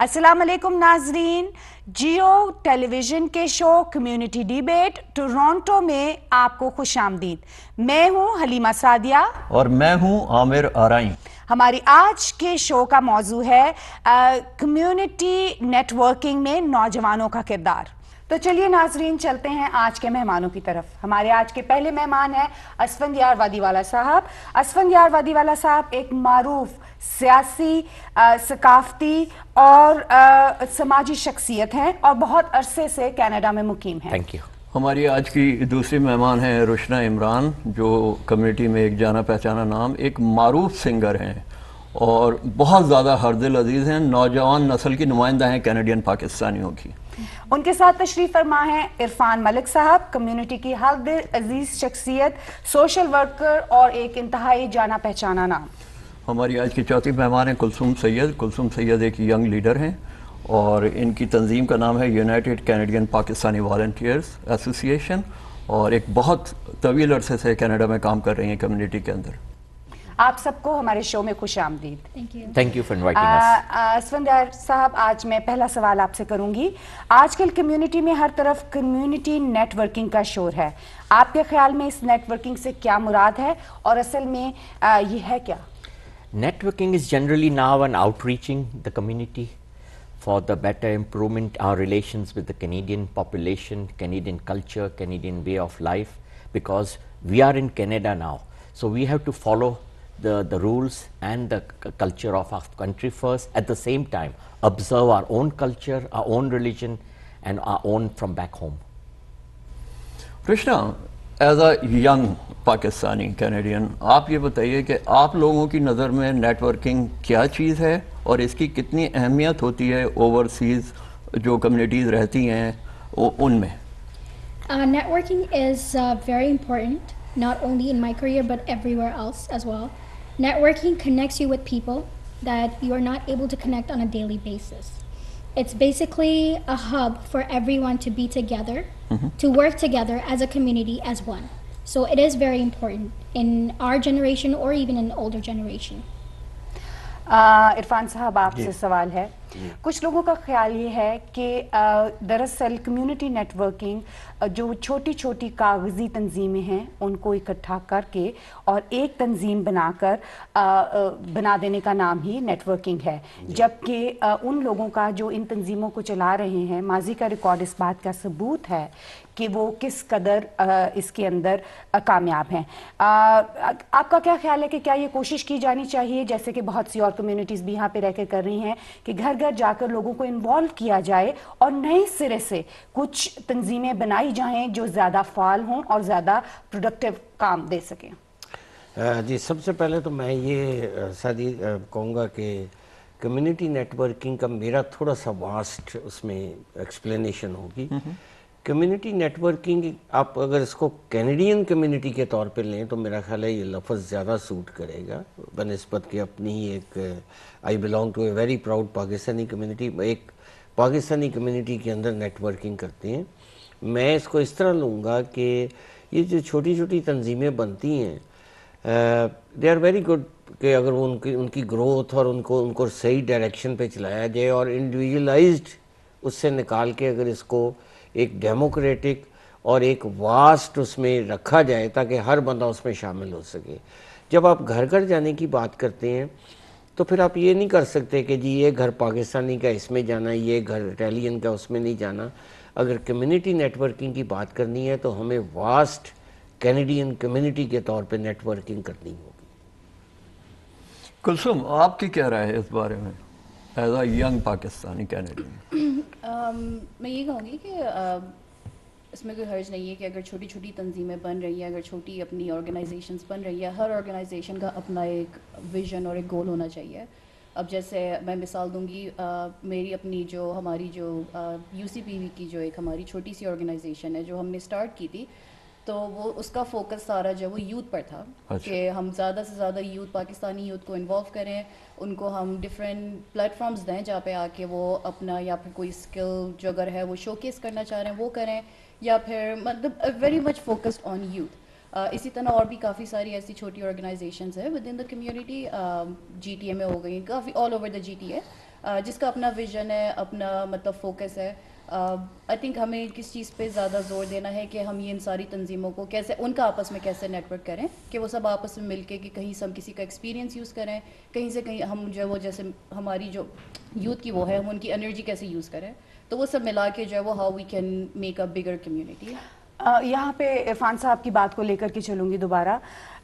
السلام علیکم ناظرین، جیو ٹیلی ویژن کے شو کمیونٹی ڈیبیٹ ٹورانٹو میں آپ کو خوش آمدید۔ میں ہوں حلیمہ سعدیہ اور میں ہوں عامر آرائی۔ ہماری آج کے شو کا موضوع ہے کمیونٹی نیٹ ورکنگ میں نوجوانوں کا کردار۔ تو چلیے ناظرین چلتے ہیں آج کے مہمانوں کی طرف۔ ہمارے آج کے پہلے مہمان ہیں اسفندیار وادیوالا صاحب۔ اسفندیار وادیوالا صاحب ایک معروف سیاسی، ثقافتی اور سماجی شخصیت ہیں اور بہت عرصے سے کینیڈا میں مقیم ہیں۔ Thank you. ہماری آج کی دوسری مہمان ہیں روشنا عمران، جو کمیونٹی میں ایک جانا پہچانا نام، ایک معروف سنگر ہیں اور بہت زیادہ ہر دل عزیز ہیں، نوجوان نسل کی نمائندہ ہیں کینیڈین پاکستانیوں کی۔ ان کے ساتھ تشریف فرما ہیں عرفان ملک صاحب، کمیونٹی کی ہر دل عزیز شخصیت، سوشل ورکر اور ایک انتہائی جانا پہچانا نام۔ ہماری آج کی چوتھی مہمان ہیں کلثوم سید۔ کلثوم سید ایک ینگ لیڈر ہیں اور ان کی تنظیم کا نام ہے یونائٹڈ کینیڈین پاکستانی والنٹیئرز ایسوسی ایشن، اور ایک بہت طویل عرصے سے کینیڈا میں کام کر رہی ہیں کمیونٹی کے اندر۔ آپ سب کو ہمارے شو میں خوش آمدید۔ Thank you for inviting us. Asfandyar sahab, آج میں پہلا سوال آپ سے کروں گی۔ آج کل کمیونٹی میں ہر طرف کمیونٹی نیٹ ورکنگ کا شور ہے، آپ کے خیال میں اس نیٹ ورکنگ سے کیا مراد ہے اور اصل میں یہ ہے کیا؟ Networking is generally now an outreaching the community for the better improvement our relations with the Canadian population, Canadian culture, Canadian way of life, because we are in Canada now. So we have to follow the rules and the culture of our country first, at the same time observe our own culture, our own religion and our own from back home. Roshna, as a young Pakistani Canadian, آپ یہ بتائیے کہ آپ لوگوں کی نظر میں net working کیا چیز ہے اور اس کی کتنی اہمیت ہوتی ہے اوورسیز جو کمیونٹیز رہتی ہیں ان میں؟ Networking is very important, not only in my career but everywhere else as well. Networking connects you with people that you are not able to connect on a daily basis. It's basically a hub for everyone to be together, to work together as a community as one. So it is very important in our generation or even in older generation. Irfan sahib, آپ سے سوال ہے۔ کچھ لوگوں کا خیال یہ ہے کہ دراصل کمیونٹی نیٹ ورکنگ جو چھوٹی چھوٹی کاغذی تنظیمیں ہیں ان کو اکٹھا کر کے اور ایک تنظیم بنا دینے کا نام ہی نیٹ ورکنگ ہے، جبکہ ان لوگوں کا جو ان تنظیموں کو چلا رہے ہیں ماضی کا ریکارڈ اس بات کا ثبوت ہے کہ وہ کس قدر اس کے اندر کامیاب ہیں۔ آپ کا کیا خیال ہے کہ کیا یہ کوشش کی جانی چاہیے، جیسے کہ بہت سی اور کمیونٹیز بھی یہاں پہ رہ کے کر رہی ہیں، کہ گھر گھر جا کر لوگوں کو انوالو کیا جائے اور نئے سرے سے کچھ تنظیمیں بنائی جائیں جو زیادہ فعال ہوں اور زیادہ پروڈکٹیو کام دے سکیں؟ جی، سب سے پہلے تو میں یہ سادی کہوں گا کہ کمیونٹی نیٹ ورکنگ کا میرا تھوڑا سا واسٹ اس میں ایکسپلینیشن ہوگی۔ کمیونٹی نیٹ ورکنگ، آپ اگر اس کو کینیڈین کمیونٹی کے طور پہ لیں تو میرا خیال ہے یہ لفظ زیادہ سوٹ کرے گا بنسبت کہ اپنی ہی ایک I belong to a very proud Pakistani community, ایک پاکستانی کمیونٹی کے اندر نیٹ ورکنگ کرتے ہیں۔ میں اس کو اس طرح لوں گا کہ یہ جو چھوٹی چھوٹی تنظیمیں بنتی ہیں دے آر ویری گڈ، کہ اگر وہ ان کی گروتھ اور ان کو صحیح ڈائریکشن پہ چلایا جائے اور انڈیویجولائزڈ اس سے نکال کے اگر اس کو ایک ڈیموکریٹک اور ایک واسٹ اس میں رکھا جائے تاکہ ہر بندہ اس میں شامل ہو سکے۔ جب آپ گھر گھر جانے کی بات کرتے ہیں تو پھر آپ یہ نہیں کر سکتے کہ جی یہ گھر پاکستانی کا اس میں جانا، یہ گھر اٹیلین کا اس میں نہیں جانا۔ اگر کمیونٹی نیٹ ورکنگ کی بات کرنی ہے تو ہمیں واسٹ کینیڈین کمیونٹی کے طور پہ نیٹ ورکنگ کرنی ہوگی۔ کلثوم، آپ کی کیا رائے ہے اس بارے میں as a young Pakistani Canadian? میں یہ کہوں گی کہ اس میں کوئی حرج نہیں ہے کہ اگر چھوٹی چھوٹی تنظیمیں بن رہی ہیں، اگر چھوٹی اپنی آرگنائزیشنز بن رہی ہیں، ہر آرگنائزیشن کا اپنا ایک ویژن اور ایک گول ہونا چاہیے۔ اب جیسے میں مثال دوں گی، میری اپنی ہماری یو سی پی وی کی جو ایک ہماری چھوٹی سی آرگنائزیشن ہے جو ہم نے اسٹارٹ کی تھی، تو وہ اس کا فوکس سارا جو وہ یوتھ پر تھا کہ ہم زیادہ سے زیادہ یوتھ، پاکستانی یوتھ کو انوالو کریں، ان کو ہم ڈفرینٹ پلیٹ فارمز دیں جہاں پہ آ کے وہ اپنا یا پھر کوئی اسکل جو اگر ہے وہ شو کیس کرنا چاہ رہے ہیں وہ کریں، یا پھر مطلب very much focused on youth. اسی طرح اور بھی کافی ساری ایسی چھوٹی آرگنائزیشنز ہیں with in the community, G T A میں ہو گئی، کافی all over the G T اے، جس کا اپنا ویژن ہے, اپنا مطلب فوکس ہے. آئی تھنک ہمیں کس چیز پہ زیادہ زور دینا ہے کہ ہم یہ ان ساری تنظیموں کو کیسے ان کا آپس میں کیسے نیٹ ورک کریں کہ وہ سب آپس میں مل کے کہ کہیں سے ہم کسی کا ایکسپیرینس یوز کریں, کہیں سے کہیں ہم جو ہے وہ جیسے ہماری جو یوتھ کی وہ ہے ہم ان کی انرجی کیسے یوز کریں, تو وہ سب ملا کے جو ہے وہ how we can make a bigger community. یہاں پہ عرفان صاحب کی بات کو لے کر کے چلوں گی دوبارہ.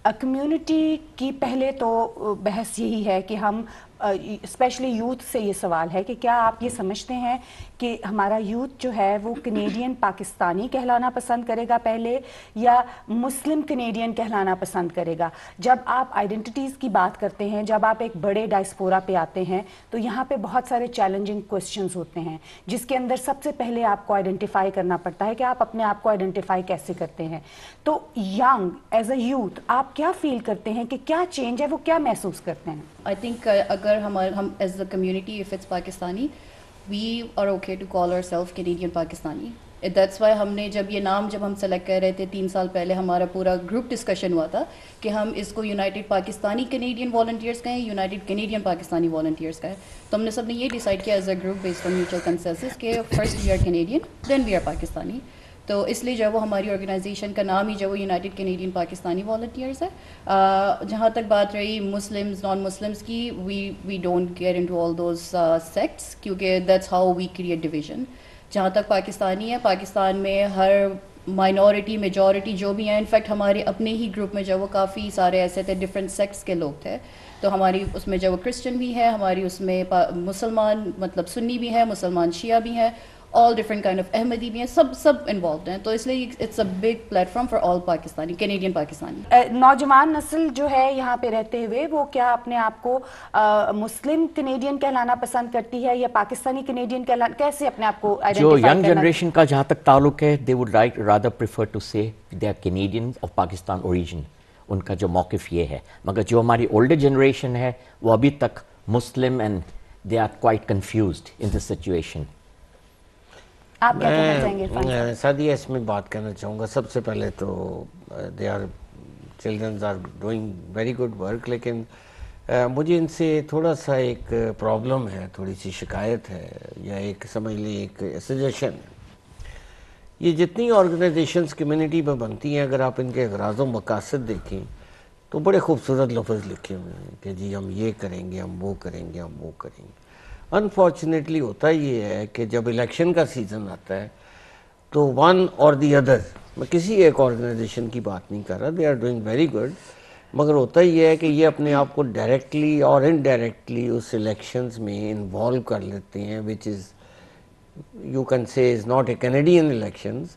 کمیونٹی کی پہلے تو بحث یہی ہے کہ ہم اسپیشلی یوتھ سے یہ سوال ہے کہ کیا آپ یہ سمجھتے ہیں کہ ہمارا یوتھ جو ہے وہ کینیڈین پاکستانی کہلانا پسند کرے گا پہلے یا مسلم کینیڈین کہلانا پسند کرے گا؟ جب آپ آئیڈینٹیز کی بات کرتے ہیں, جب آپ ایک بڑے ڈائسپورا پہ آتے ہیں تو یہاں پہ بہت سارے چیلنجنگ کوسچنز ہوتے ہیں جس کے اندر سب سے پہلے آپ کو آئیڈینٹیفائی کرنا پڑتا ہے کہ آپ اپنے آپ کو آئیڈینٹیفائی کیسے کرتے ہیں. تو ینگ ایز اے یوتھ آپ کیا فیل کرتے ہیں کہ کیا چینج ہے, وہ کیا محسوس کرتے ہیں؟ آئی تھنک اگر ہم as a community if it's Pakistani we are okay to call our self Canadian Pakistani. That's why ہم نے جب یہ نام جب ہم سلیکٹ کر رہے تھے 3 سال پہلے ہمارا پورا گروپ ڈسکشن ہوا تھا کہ ہم اس کو یونائٹیڈ پاکستانی کینیڈین والنٹیئرس کہیں, یونائٹیڈ کینیڈین پاکستانی والنٹیئرس کا ہے. تو ہم نے سب نے یہ ڈیسائڈ کیا as a group based on mutual consensus کہ first we are Canadian then we are Pakistani. تو اس لیے جو ہے وہ ہماری آرگنائزیشن کا نام ہی جو وہ یونائٹیڈ کینیڈین پاکستانی والنٹیئرس ہے. جہاں تک بات رہی مسلمز نان مسلمس کی, we don't get into all those sects کیونکہ that's how we create division. جہاں تک پاکستانی ہے, پاکستان میں ہر مائنورٹی میجورٹی جو بھی ہیں, انفیکٹ ہمارے اپنے ہی گروپ میں جو وہ کافی سارے ایسے تھے ڈفرینٹ سیکٹس کے لوگ تھے. تو ہماری اس میں جو وہ کرسچن بھی ہے, ہماری اس میں مسلمان مطلب سنی بھی ہے, مسلمان شیعہ بھی ہیں, all different kind of احمدی بھی ہیں, سب انوالوڈ ہیں. تو اس لیے it's a big platform for all Pakistani Canadian Pakistani. نوجوان نسل جو ہے یہاں پہ رہتے ہوئے وہ کیا اپنے آپ کو مسلم کینیڈین کہلانا پسند کرتی ہے یا پاکستانی کینیڈین کہلانا, کیسے اپنے آپ کو جو ینگ جنریشن کا جہاں تک تعلق ہے they would rather prefer to say they are Canadians of Pakistan origin. ان کا جو موقف یہ ہے. مگر جو ہماری اولڈر جنریشن ہے وہ ابھی تک مسلم and they are quite confused in this situation. آپ کیا کہنا چاہیں گے؟ میں سادیہ اس میں بات کرنا چاہوں گا. سب سے پہلے تو they are childrens are doing very good work, لیکن مجھے ان سے تھوڑا سا ایک پرابلم ہے, تھوڑی سی شکایت ہے یا ایک سمجھ لیں ایک سجیشن ہے. یہ جتنی آرگنائزیشنز کمیونٹی میں بنتی ہیں اگر آپ ان کے اغراض و مقاصد دیکھیں تو بڑے خوبصورت لفظ لکھے ہوئے ہیں کہ جی ہم یہ کریں گے, ہم وہ کریں گے, ہم وہ کریں گے. انفارچونیٹلی ہوتا یہ ہے کہ جب الیکشن کا سیزن آتا ہے تو ون اور دی ادر, میں کسی ایک آرگنائزیشن کی بات نہیں کر رہا, they are doing very good, مگر ہوتا یہ ہے کہ یہ اپنے آپ کو ڈائریکٹلی اور انڈائریکٹلی اس الیکشنز میں انوالو کر لیتے ہیں, which is you can say is not a Canadian elections,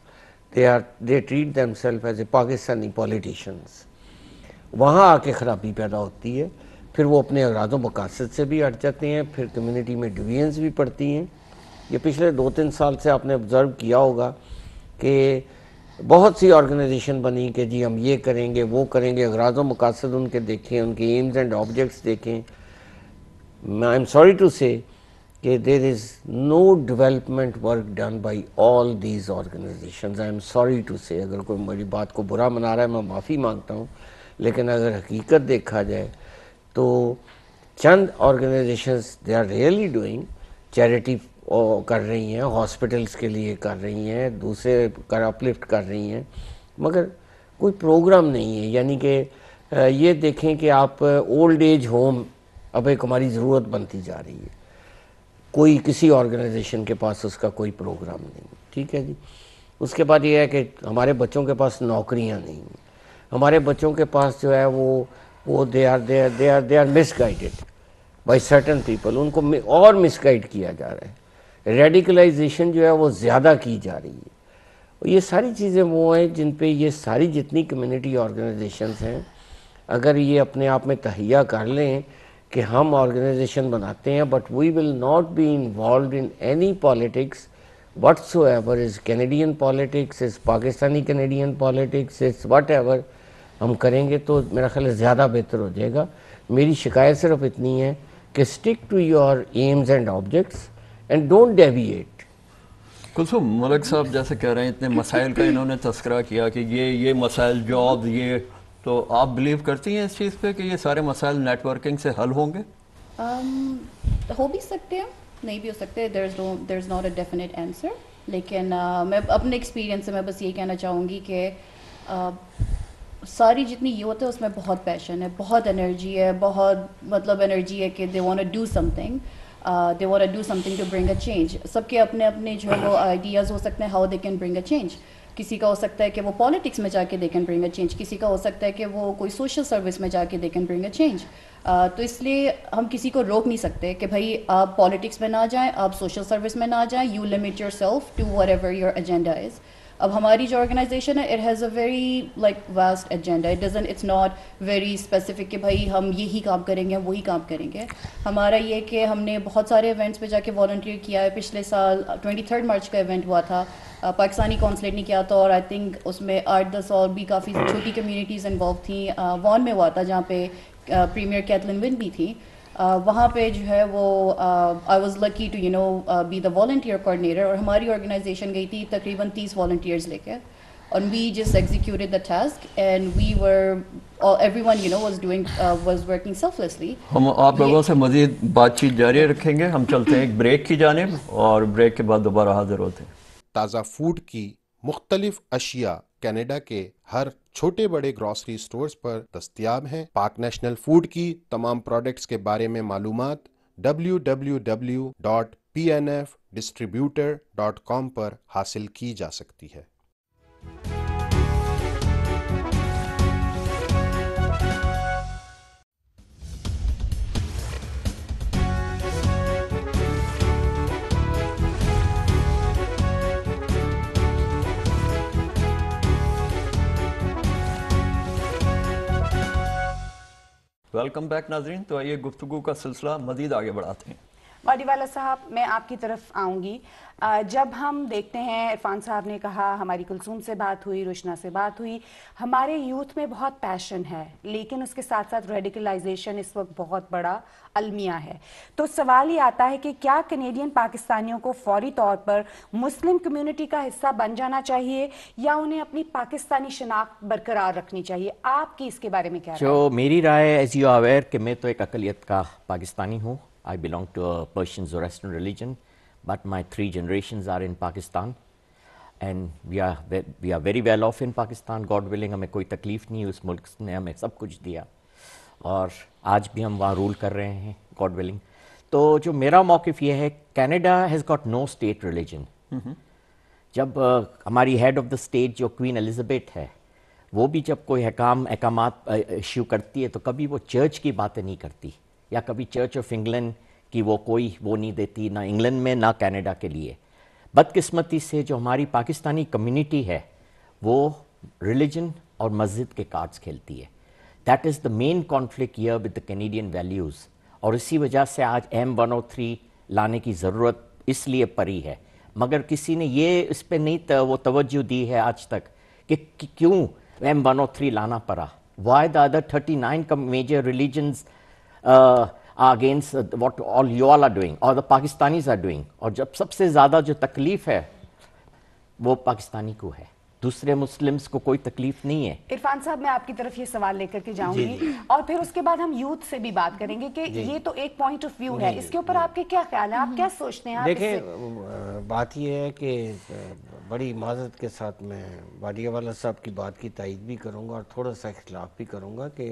they treat them self as a Pakistani politicians. وہاں آ کے خرابی پیدا ہوتی ہے, پھر وہ اپنے اغراض و مقاصد سے بھی ہٹ جاتے ہیں, پھر کمیونٹی میں ڈویژنز بھی پڑتی ہیں. یہ پچھلے 2-3 سال سے آپ نے آبزرو کیا ہوگا کہ بہت سی آرگنائزیشن بنی کہ جی ہم یہ کریں گے, وہ کریں گے, اغراض و مقاصد ان کے دیکھیں, ان کے ایمز اینڈ آبجیکٹس دیکھیں. آئی ایم سوری ٹو سے کہ there is no development work done by all these organisations. I am sorry to say, اگر کوئی میری بات کو برا منا رہا ہے میں معافی مانگتا ہوں, لیکن اگر حقیقت دیکھا جائے تو چند organisations they are really doing charity کر رہی ہیں, ہاسپٹلس کے لیے کر رہی ہیں, دوسرے اپلفٹ کر رہی ہیں, مگر کوئی پروگرام نہیں ہے. یعنی کہ یہ دیکھیں کہ آپ اولڈ ایج ہوم اب ایک ہماری ضرورت بنتی جا رہی ہے, کوئی کسی آرگنائزیشن کے پاس اس کا کوئی پروگرام نہیں. ٹھیک ہے جی. اس کے بعد یہ ہے کہ ہمارے بچوں کے پاس نوکریاں نہیں ہیں, ہمارے بچوں کے پاس جو ہے وہ they are misguided by certain people, ان کو اور مس گائیڈ کیا جا رہا ہے. ریڈیکلائزیشن جو ہے وہ زیادہ کی جا رہی ہے. اور یہ ساری چیزیں وہ ہیں جن پہ یہ ساری جتنی کمیونٹی آرگنائزیشنز ہیں اگر یہ اپنے آپ میں تہیہ کر لیں کہ ہم آرگنائزیشن بناتے ہیں but we will not be involved in any politics whatsoever, is Canadian politics, is Pakistani Canadian politics, is whatever, ہم کریں گے تو میرا خیال ہے زیادہ بہتر ہو جائے گا. میری شکایت صرف اتنی ہے کہ stick to your aims and objects and don't deviate. Kulsoom, Malik sahab جیسے کہہ رہے ہیں اتنے مسائل کا انہوں نے تذکرہ کیا کہ یہ مسائل جاب, یہ تو آپ بلیو کرتی ہیں اس چیز پہ کہ یہ سارے مسائل نیٹ ورکنگ سے حل ہوں گے؟ हो भी सकते हैं, नहीं भी हो सकते, there is not a definite answer, लेकिन मैं अपने एक्सपीरियंस से मैं बस ये कहना चाहूँगी कि सारी जितनी यूथ है उसमें बहुत पैशन है, बहुत एनर्जी है, बहुत मतलब एनर्जी है कि they want to do something, they want to do something to bring a change. सबके अपने अपने जो है वो आइडियाज़ हो सकते हैं how they can bring a change. किसी का हो सकता है कि वो पॉलिटिक्स में जाके they can bring a change, किसी का हो सकता है कि वो कोई सोशल सर्विस में जाके they can bring a change. तो इसलिए हम किसी को रोक नहीं सकते कि भाई आप पॉलिटिक्स में ना जाएं, आप सोशल सर्विस में ना जाएं, you limit your self to whatever your agenda is. अब हमारी जो ऑर्गेनाइजेशन है, it has a very like vast agenda, it's not very specific कि भाई हम यही काम करेंगे, हम वही काम करेंगे. हमारा ये कि हमने बहुत सारे इवेंट्स पे जाके वॉलंटियर किया है. पिछले साल 23 मार्च का इवेंट हुआ था, पाकिस्तानी कॉन्सुलेट ने किया था, और आई थिंक उसमें 8-10 और भी काफ़ी छोटी कम्युनिटीज़ इन्वॉल्व थी. वॉन में हुआ था जहाँ पे प्रीमियर कैथलिन विन भी थी. वहाँ पे जो है वो I was lucky to be the volunteer coordinator, और हमारी ऑर्गेनाइजेशन गई थी तकरीबन 30 वॉलंटियर्स लेके, और we just executed the task and we were everyone was working selflessly. हम आप लोगों से मज़ीद बातचीत जारी रखेंगे. हम चलते हैं एक ब्रेक की जानिब, और ब्रेक के बाद दोबारा हाजिर होते हैं. ताज़ा फूड की मुख्तलिफ अशिया कनाडा के हर छोटे बड़े ग्रॉसरी स्टोर्स पर दस्तयाब हैं. पाक नेशनल फूड की तमाम प्रोडक्ट्स के बारे में मालूमात www.pnfdistributor.com पर हासिल की जा सकती है. वेलकम बैक नाजरीन. तो आइए गुफ्तगू का सिलसिला मज़ीद आगे बढ़ाते हैं. वाडीवाला साहब, मैं आपकी तरफ आऊँगी. जब हम देखते हैं, इरफान साहब ने कहा, हमारी कुलसूम से बात हुई, रोशना से बात हुई, हमारे यूथ में बहुत पैशन है, लेकिन उसके साथ साथ रेडिकलाइजेशन इस वक्त बहुत बड़ा अलमिया है. तो सवाल ये आता है कि क्या कनेडियन पाकिस्तानियों को फौरी तौर पर मुस्लिम कम्युनिटी का हिस्सा बन जाना चाहिए, या उन्हें अपनी पाकिस्तानी शनाख्त बरकरार रखनी चाहिए? आपकी इसके बारे में क्या राय? जो मेरी राय, एज यू अवेयर कि मैं तो एक अकलियत का पाकिस्तानी हूँ. I belong to a Persian Zoroastrian religion, but my 3 generations are in Pakistan, and we are very well off in Pakistan. God willing, हमें कोई तकलीफ नहीं, उस मुल्क ने हमें सब कुछ दिया, और आज भी हम वहाँ रूल कर रहे हैं, God willing. तो जो मेरा मौक़िफ़ ये है, Canada has got no state religion. जब हमारी हेड ऑफ द स्टेट जो क्वीन एलिजाबेथ है, वो भी जब कोई अहकामात इश्यू करती है तो कभी वो चर्च की बातें नहीं करती, या कभी चर्च ऑफ इंग्लैंड की वो कोई वो नहीं देती, ना इंग्लैंड में ना कनाडा के लिए. बदकिस्मती से जो हमारी पाकिस्तानी कम्युनिटी है वो रिलीजन और मस्जिद के कार्ड्स खेलती है. That is the main conflict here with the Canadian values, और इसी वजह से आज M103 लाने की ज़रूरत इसलिए पड़ी है. मगर किसी ने ये इस पर नहीं वो तवज्जो दी है आज तक कि क्यों M103 लाना पड़ा. Why the other 39 major religions against what all you all are doing or the Pakistanis are doing. और जब सबसे ज़्यादा जो तकलीफ़ है वो पाकिस्तानी को है, दूसरे मुस्लिम्स को कोई तकलीफ नहीं है. इरफान साहब, मैं आपकी तरफ ये सवाल लेकर के जाऊंगी, और फिर उसके बाद हम यूथ से भी बात करेंगे कि ये तो एक पॉइंट ऑफ व्यू है, इसके ऊपर आपके क्या ख्याल है, आप क्या सोचते हैं? देखें, बात ये है कि बड़ी माजरत के साथ मैं वाडियावाला साहब की बात की तायीद भी करूँगा और थोड़ा सा खिलाफ भी करूँगा कि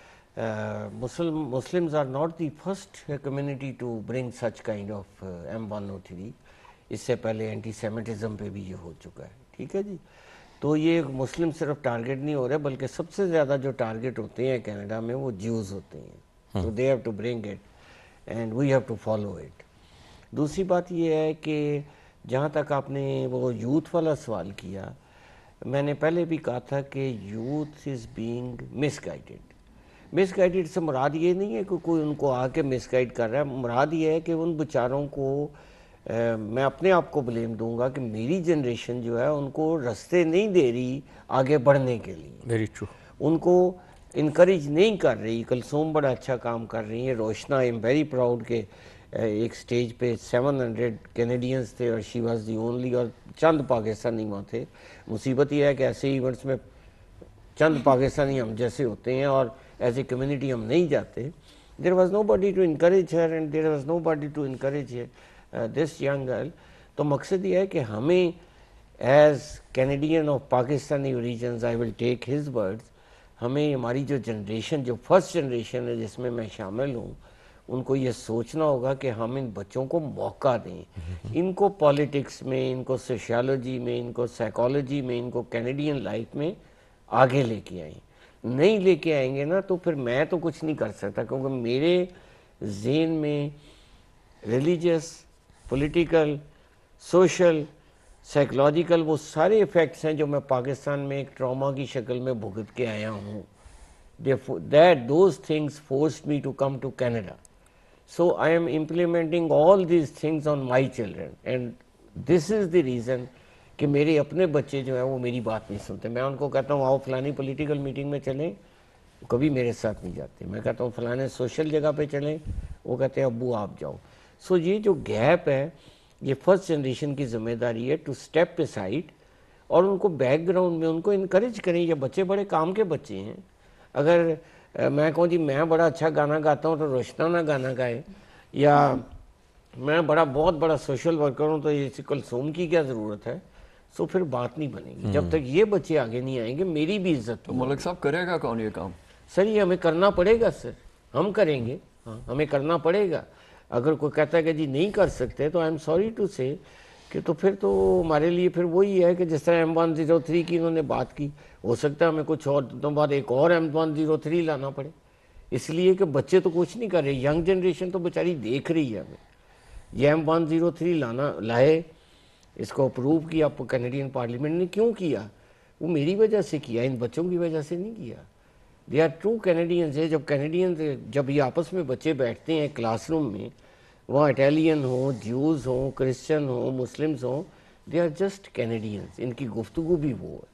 Muslims are not the first community to bring such kind of M103. इससे पहले एंटीसेमिटिज्म पे भी ये हो चुका है. ठीक है जी. तो ये मुस्लिम सिर्फ टारगेट नहीं हो रहे, बल्कि सबसे ज़्यादा जो टारगेट होते हैं कनाडा में वो ज्यूज़ होते हैं. तो they have to bring it and we have to follow it. दूसरी बात ये है कि जहाँ तक आपने वो यूथ वाला सवाल किया, मैंने पहले भी कहा था कि youth is being misguided. Misguided से मुराद ये नहीं है कि कोई उनको आके मिसगाइड कर रहा है, मुराद ये है कि उन बेचारों को मैं अपने आप को ब्लेम दूंगा कि मेरी जनरेशन जो है उनको रास्ते नहीं दे रही आगे बढ़ने के लिए. Very true. उनको इनकरेज नहीं कर रही. कुलसूम बड़ा अच्छा काम कर रही है, Roshna, I am very proud के एक स्टेज पे 700 कैनेडियंस थे और शी वाज दी ओनली, और चंद पाकिस्तानी वहाँ थे. मुसीबत यह है कि ऐसे इवेंट्स में चंद पाकिस्तानी हम जैसे होते हैं और एज ए कम्युनिटी हम नहीं जाते. there was nobody to encourage her and there was nobody to encourage this young girl. تو مقصد یہ ہے کہ ہمیں as Canadian of Pakistani origins, I will take his words, ہمیں ہماری جو جنریشن, جو فرسٹ جنریشن ہے جس میں شامل ہوں, ان کو یہ سوچنا ہوگا کہ ہم ان بچوں کو موقع دیں, ان کو پالیٹکس میں, ان کو سوشیالوجی میں, ان کو سائیکالوجی میں, ان کو کینیڈین لائف میں آگے لے کے آئیں. نہیں لے کے آئیں گے نا تو پھر میں تو کچھ نہیں کر سکتا, کیونکہ میرے ذہن میں ریلیجیس, پولیٹیکل, سوشل, سائیکلوجیکل وہ سارے ایفیکٹس ہیں جو میں پاکستان میں ایک ٹراما کی شکل میں بھگت کے آیا ہوں. Those things forced me to come to Canada. So I am implementing all these things on my children, and this is the reason کہ میرے اپنے بچے جو ہیں وہ میری بات نہیں سنتے. میں ان کو کہتا ہوں آؤ فلانی پولیٹیکل میٹنگ میں چلیں, کبھی میرے ساتھ نہیں جاتے. میں کہتا ہوں فلانے سوشل جگہ پہ چلیں, وہ کہتے ہیں ابو آپ جاؤ. سو یہ جو گیپ ہے یہ فرسٹ جنریشن کی ذمہ داری ہے ٹو اسٹیپ اسائڈ, اور ان کو بیک گراؤنڈ میں ان کو انکریج کریں. یہ بچے بڑے کام کے بچے ہیں. اگر میں کہوں جی میں بڑا اچھا گانا گاتا ہوں تو روشنا نہ گانا گائے, یا میں بہت بڑا سوشل ورکر ہوں تو یہ کلثوم کی کیا ضرورت ہے, سو پھر بات نہیں بنے گی. جب تک یہ بچے آگے نہیں آئیں گے میری بھی عزت. تو ملک صاحب کرے گا کون یہ کام؟ سر یہ ہمیں کرنا پڑے گا سر, ہم کریں گے, ہاں ہمیں کرنا پڑے گا. اگر کوئی کہتا ہے کہ جی نہیں کر سکتے تو آئی ایم سوری ٹو سے کہ تو پھر تو ہمارے لیے پھر وہی ہے کہ جس طرح M103 کی انہوں نے بات کی, ہو سکتا ہے ہمیں کچھ اور دنوں بعد ایک اور M103 لانا پڑے, اس لیے کہ بچے تو کچھ نہیں کر رہے, ینگ جنریشن تو بیچاری دیکھ رہی ہے ہمیں. یہ M103 لائے, اس کو اپروو کیا کینیڈین پارلیمنٹ نے. کیوں کیا؟ وہ میری وجہ سے کیا, ان بچوں کی وجہ سے نہیں کیا. They are true Canadians. جب کینیڈینز جب یہ آپس میں بچے بیٹھتے ہیں کلاس روم میں, وہاں اٹیلین ہوں, جیوز ہوں, کرسچن ہوں, مسلمز ہوں, دے آر جسٹ کینیڈینز. ان کی گفتگو بھی وہ ہے.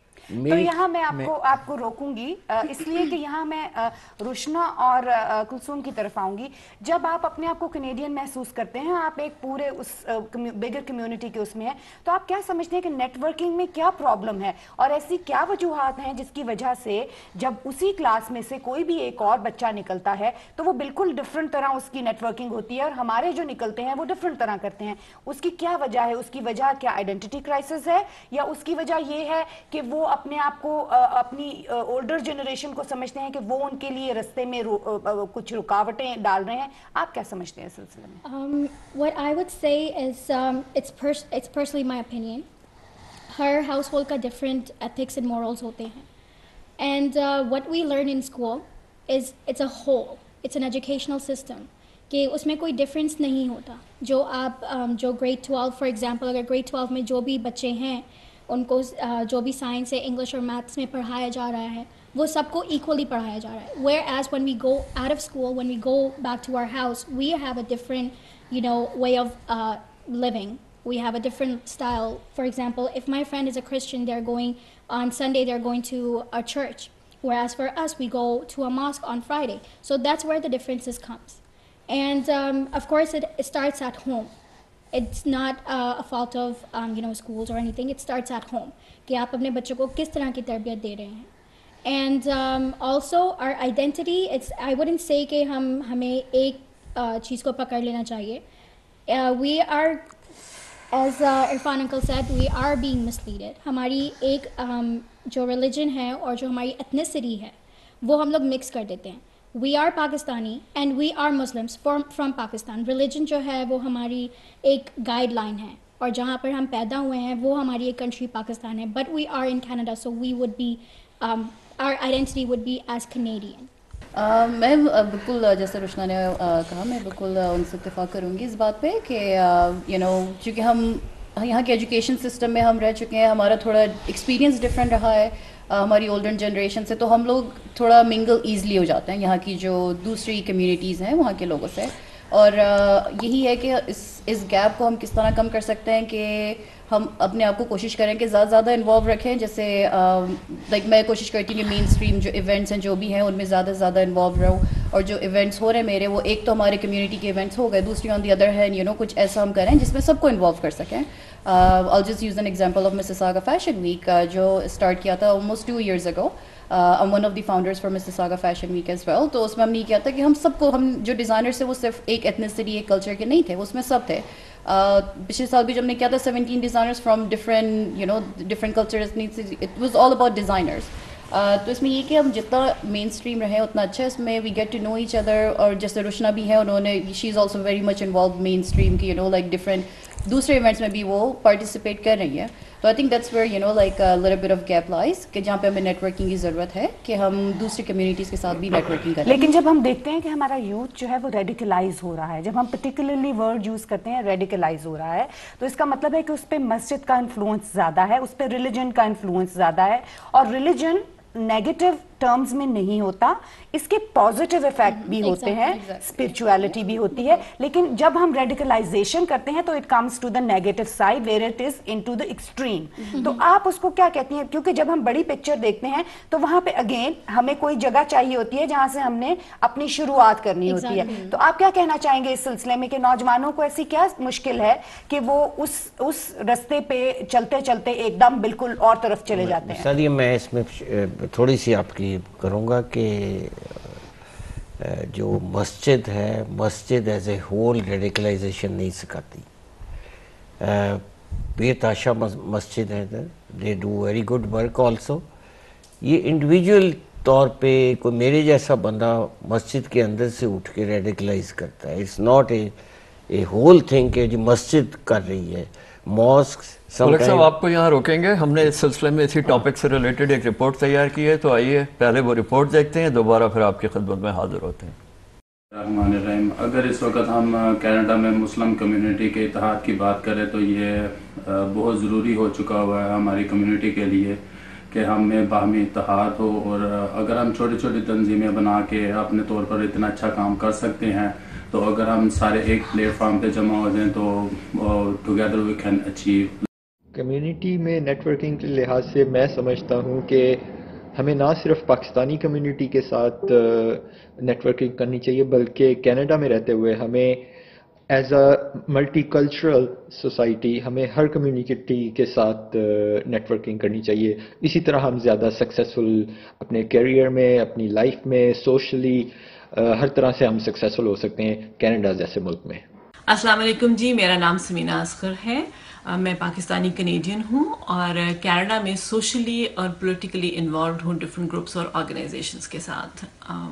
تو یہاں میں آپ کو روکوں گی اس لیے کہ یہاں میں روشنا اور کلثوم کی طرف آؤں گی. جب آپ اپنے آپ کو کینیڈین محسوس کرتے ہیں, آپ ایک پورے اس بگر کمیونٹی کے اس میں ہیں, تو آپ کیا سمجھتے ہیں کہ نیٹ ورکنگ میں کیا پرابلم ہے اور ایسی کیا وجوہات ہیں جس کی وجہ سے جب اسی کلاس میں سے کوئی بھی ایک اور بچہ نکلتا ہے تو وہ بالکل ڈفرنٹ طرح اس کی نیٹ ورکنگ ہوتی ہے اور ہمارے جو نکلتے ہیں وہ ڈفرنٹ طرح کرتے ہیں؟ اس کی کیا وجہ ہے؟ اس کی وجہ کیا آئیڈینٹی کرائسس ہے, یا اس کی وجہ یہ ہے کہ وہ اپنے آپ کو اپنی اولڈر جنریشن کو سمجھتے ہیں کہ وہ ان کے لیے رستے میں کچھ رکاوٹیں ڈال رہے ہیں؟ آپ کیا سمجھتے ہیں اس سلسلے میں؟ What I would say is it's personally my opinion. ہر ہاؤس ہولڈ کا different ethics and morals ہوتے ہیں, and what we learn in school is it's a whole, it's an educational system کہ اس میں کوئی ڈفرینس نہیں ہوتا. جو آپ جو گریڈ 12 فار ایگزامپل, اگر گریڈ 12 میں جو بھی بچے ہیں ان کو جو بھی سائنس ہے, انگلش اور میتھس میں پڑھایا جا رہا ہے وہ سب کو ایکولی پڑھایا جا رہا ہے. Whereas when we go out of school, when we go back to our house, we have a different way of living. We have a different style. For example, if my friend is a Christian, they're going on Sunday, they're going to a church, whereas for us we go to a mosque on Friday. So that's where the differences comes. And of course it starts at home. It's not a fault of schools or anything. It starts at home کہ آپ اپنے بچوں کو کس طرح کی تربیت دے رہے ہیں. And also our identity, I wouldn't say کہ ہمیں ایک چیز کو پکڑ لینا چاہیے. We are, as Irfan uncle said, we are being misleaded. ہماری ایک جو religion ہے اور جو ہماری ethnicity ہے وہ ہم لوگ mix کر دیتے ہیں. We are Pakistani and we are Muslims from Pakistan. Religion جو ہے وہ ہماری ایک گائیڈ لائن ہے, اور جہاں پر ہم پیدا ہوئے ہیں وہ ہماری ایک کنٹری پاکستان ہے. But we are in Canada, so we would be, our identity would be as Canadian. میں بالکل جیسے روشنا نے کہا, میں بالکل ان سے اتفاق کروں گی اس بات پہ کہ چونکہ ہم یہاں کے ایجوکیشن سسٹم میں ہم رہ چکے ہیں, ہمارا تھوڑا ایکسپیرینس ڈفرینٹ رہا ہے ہماری اولڈر جنریشن سے, تو ہم لوگ تھوڑا منگل ایزلی ہو جاتے ہیں یہاں کی جو دوسری کمیونٹیز ہیں وہاں کے لوگوں سے. اور یہی ہے کہ اس گیپ کو ہم کس طرح کم کر سکتے ہیں کہ ہم اپنے آپ کو کوشش کریں کہ زیادہ زیادہ انوالو رکھیں. جیسے لائک میں کوشش کرتی ہوں کہ مین اسٹریم جو ایونٹس ہیں جو بھی ہیں ان میں زیادہ سے زیادہ انوالو رہو, اور جو ایونٹس ہو رہے ہیں میرے وہ ایک تو ہمارے کمیونٹی کے ایونٹس ہو گئے, دوسری آن دی ادر ہینڈ کچھ ایسا ہم کریں جس میں سب کو انوالو کر سکیں. I'll just use an example of Mississauga Fashion Week جو اسٹارٹ کیا تھا almost 2 years ago. I'm one of the founders for Mississauga Fashion Week as well. تو اس میں ہم نے یہ کیا تھا کہ ہم سب کو, ہم جو ڈیزائنرس تھے وہ صرف ایک ایتھنیسٹی ایک کلچر کے نہیں تھے, اس میں سب تھے. پچھلے سال بھی جب ہم نے کیا تھا 17 designers from different cultures, it was all about designers. تو اس میں یہ کہ ہم جتنا مین اسٹریم رہے اتنا اچھا ہے, اس میں we get to know each other. اور جیسے روشنا بھی ہے, انہوں نے she is also very much involve mainstream کی, لائک ڈفرینٹ دوسرے ایونٹس میں بھی وہ پارٹیسپیٹ کر رہی ہیں. تو I think that's where like little bit of gap lies, کہ جہاں پہ ہمیں نیٹ ورکنگ کی ضرورت ہے کہ ہم دوسری کمیونٹیز کے ساتھ بھی نیٹ ورکنگ کریں. لیکن جب ہم دیکھتے ہیں کہ ہمارا یوتھ جو ہے وہ ریڈیکلائز ہو رہا ہے, جب ہم پرٹیکولرلی ورڈ یوز کرتے ہیں ریڈیکلائز ہو رہا ہے, تو اس کا مطلب ہے کہ اس پہ مسجد کا انفلوئنس زیادہ ہے, اس پہ ریلیجن کا انفلوئنس زیادہ ہے. اور ریلیجن نیگیٹو ٹرمز میں نہیں ہوتا, اس کے پازیٹیو افیکٹ بھی ہوتے ہیں, اسپرچویلٹی بھی ہوتی ہے. لیکن جب ہم ریڈیکلائزیشن کرتے ہیں تو it comes to the negative side where it is into the extreme. تو آپ اس کو کیا کہتی ہیں, کیونکہ جب ہم بڑی پکچر دیکھتے ہیں تو وہاں پہ اگین ہمیں کوئی جگہ چاہیے ہوتی ہے جہاں سے ہم نے اپنی شروعات کرنی ہوتی ہے. تو آپ کیا کہنا چاہیں گے اس سلسلے میں کہ نوجوانوں کو ایسی کیا مشکل ہے کہ وہ اس رستے پہ چلتے چلتے ایک دم بالکل اور طرف چلے جاتے ہیں؟ سر میں اس میں تھوڑی سی آپ کی کروں گا کہ جو مسجد ہے, مسجد ایز اے ہول ریڈیکلائزیشن نہیں سکھاتی. بے تاشا مسجد ہے, they do very good work also. یہ انڈیویجول طور پہ کوئی میرے جیسا بندہ مسجد کے اندر سے اٹھ کے ریڈیکلائز کرتا ہے. It's not a whole thing کہ جو مسجد کر رہی ہے. ماسک صاحب آپ کو یہاں روکیں گے, ہم نے اس سلسلے میں اسی ٹاپک سے ریلیٹڈ ایک رپورٹ تیار کی ہے, تو آئیے پہلے وہ رپورٹ دیکھتے ہیں, دوبارہ پھر آپ کی خدمت میں حاضر ہوتے ہیں. الرحمن الرحیم. اگر اس وقت ہم کینیڈا میں مسلم کمیونٹی کے اتحاد کی بات کریں تو یہ بہت ضروری ہو چکا ہوا ہے ہماری کمیونٹی کے لیے کہ ہم میں باہمی اتحاد ہو. اور اگر ہم چھوٹی چھوٹی تنظیمیں بنا کے اپنے طور پر اتنا اچھا کام کر سکتے ہیں, تو اگر ہم سارے ایک پلیٹ فارم پہ جمع ہو جائیں تو together we can achieve. Community میں نیٹ ورکنگ کے لحاظ سے میں سمجھتا ہوں کہ ہمیں نہ صرف پاکستانی کمیونٹی کے ساتھ نیٹ ورکنگ کرنی چاہیے, بلکہ کینیڈا میں رہتے ہوئے ہمیں as a multicultural society ہمیں ہر کمیونٹی کے ساتھ نیٹ ورکنگ کرنی چاہیے. اسی طرح ہم زیادہ سکسیسفل اپنے کیریئر میں, اپنی لائف میں, سوشلی ہر طرح سے ہم سکسیسفل ہو سکتے ہیں کینیڈا جیسے ملک میں. السلام علیکم جی, میرا نام سمینہ اصغر ہے, میں پاکستانی کنیڈین ہوں اور کینیڈا میں سوشلی اور پولیٹیکلی انوالوڈ ہوں ڈفرینٹ گروپس اور آرگنائزیشنس کے ساتھ.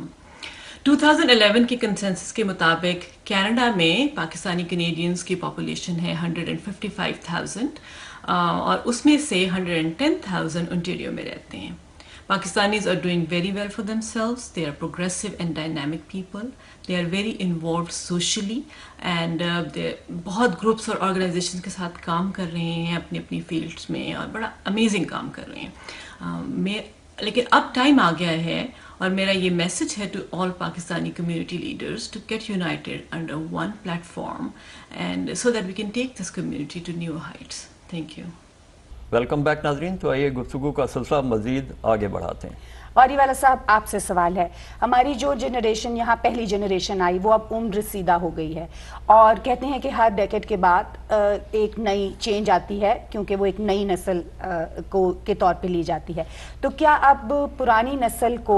2011 کے کنسنسس کے مطابق کینیڈا میں پاکستانی کنیڈینز کی پاپولیشن ہے 155,000 اور اس میں سے 110,000 انٹیریو میں رہتے ہیں. Pakistanis are doing very well for themselves. They are progressive and dynamic people. They are very involved socially and بہت گروپس اور آرگنائزیشن کے ساتھ کام کر رہے ہیں اپنی اپنی فیلڈس میں اور بڑا امیزنگ کام کر رہے ہیں. لیکن اب ٹائم آ گیا ہے اور میرا یہ میسج ہے to all Pakistani community leaders to get united under one platform and so that we can take this community to new heights. Thank you. Welcome back ناظرین. تو آئیے گفتگو کا سلسلہ مزید آگے بڑھاتے ہیں. غوری والا صاحب آپ سے سوال ہے, ہماری جو جنریشن یہاں پہلی جنریشن آئی وہ اب عمر رسیدہ ہو گئی ہے اور کہتے ہیں کہ ہر ڈیکیڈ کے بعد ایک نئی چینج آتی ہے کیونکہ وہ ایک نئی نسل کے طور پہ لی جاتی ہے. تو کیا اب پرانی نسل کو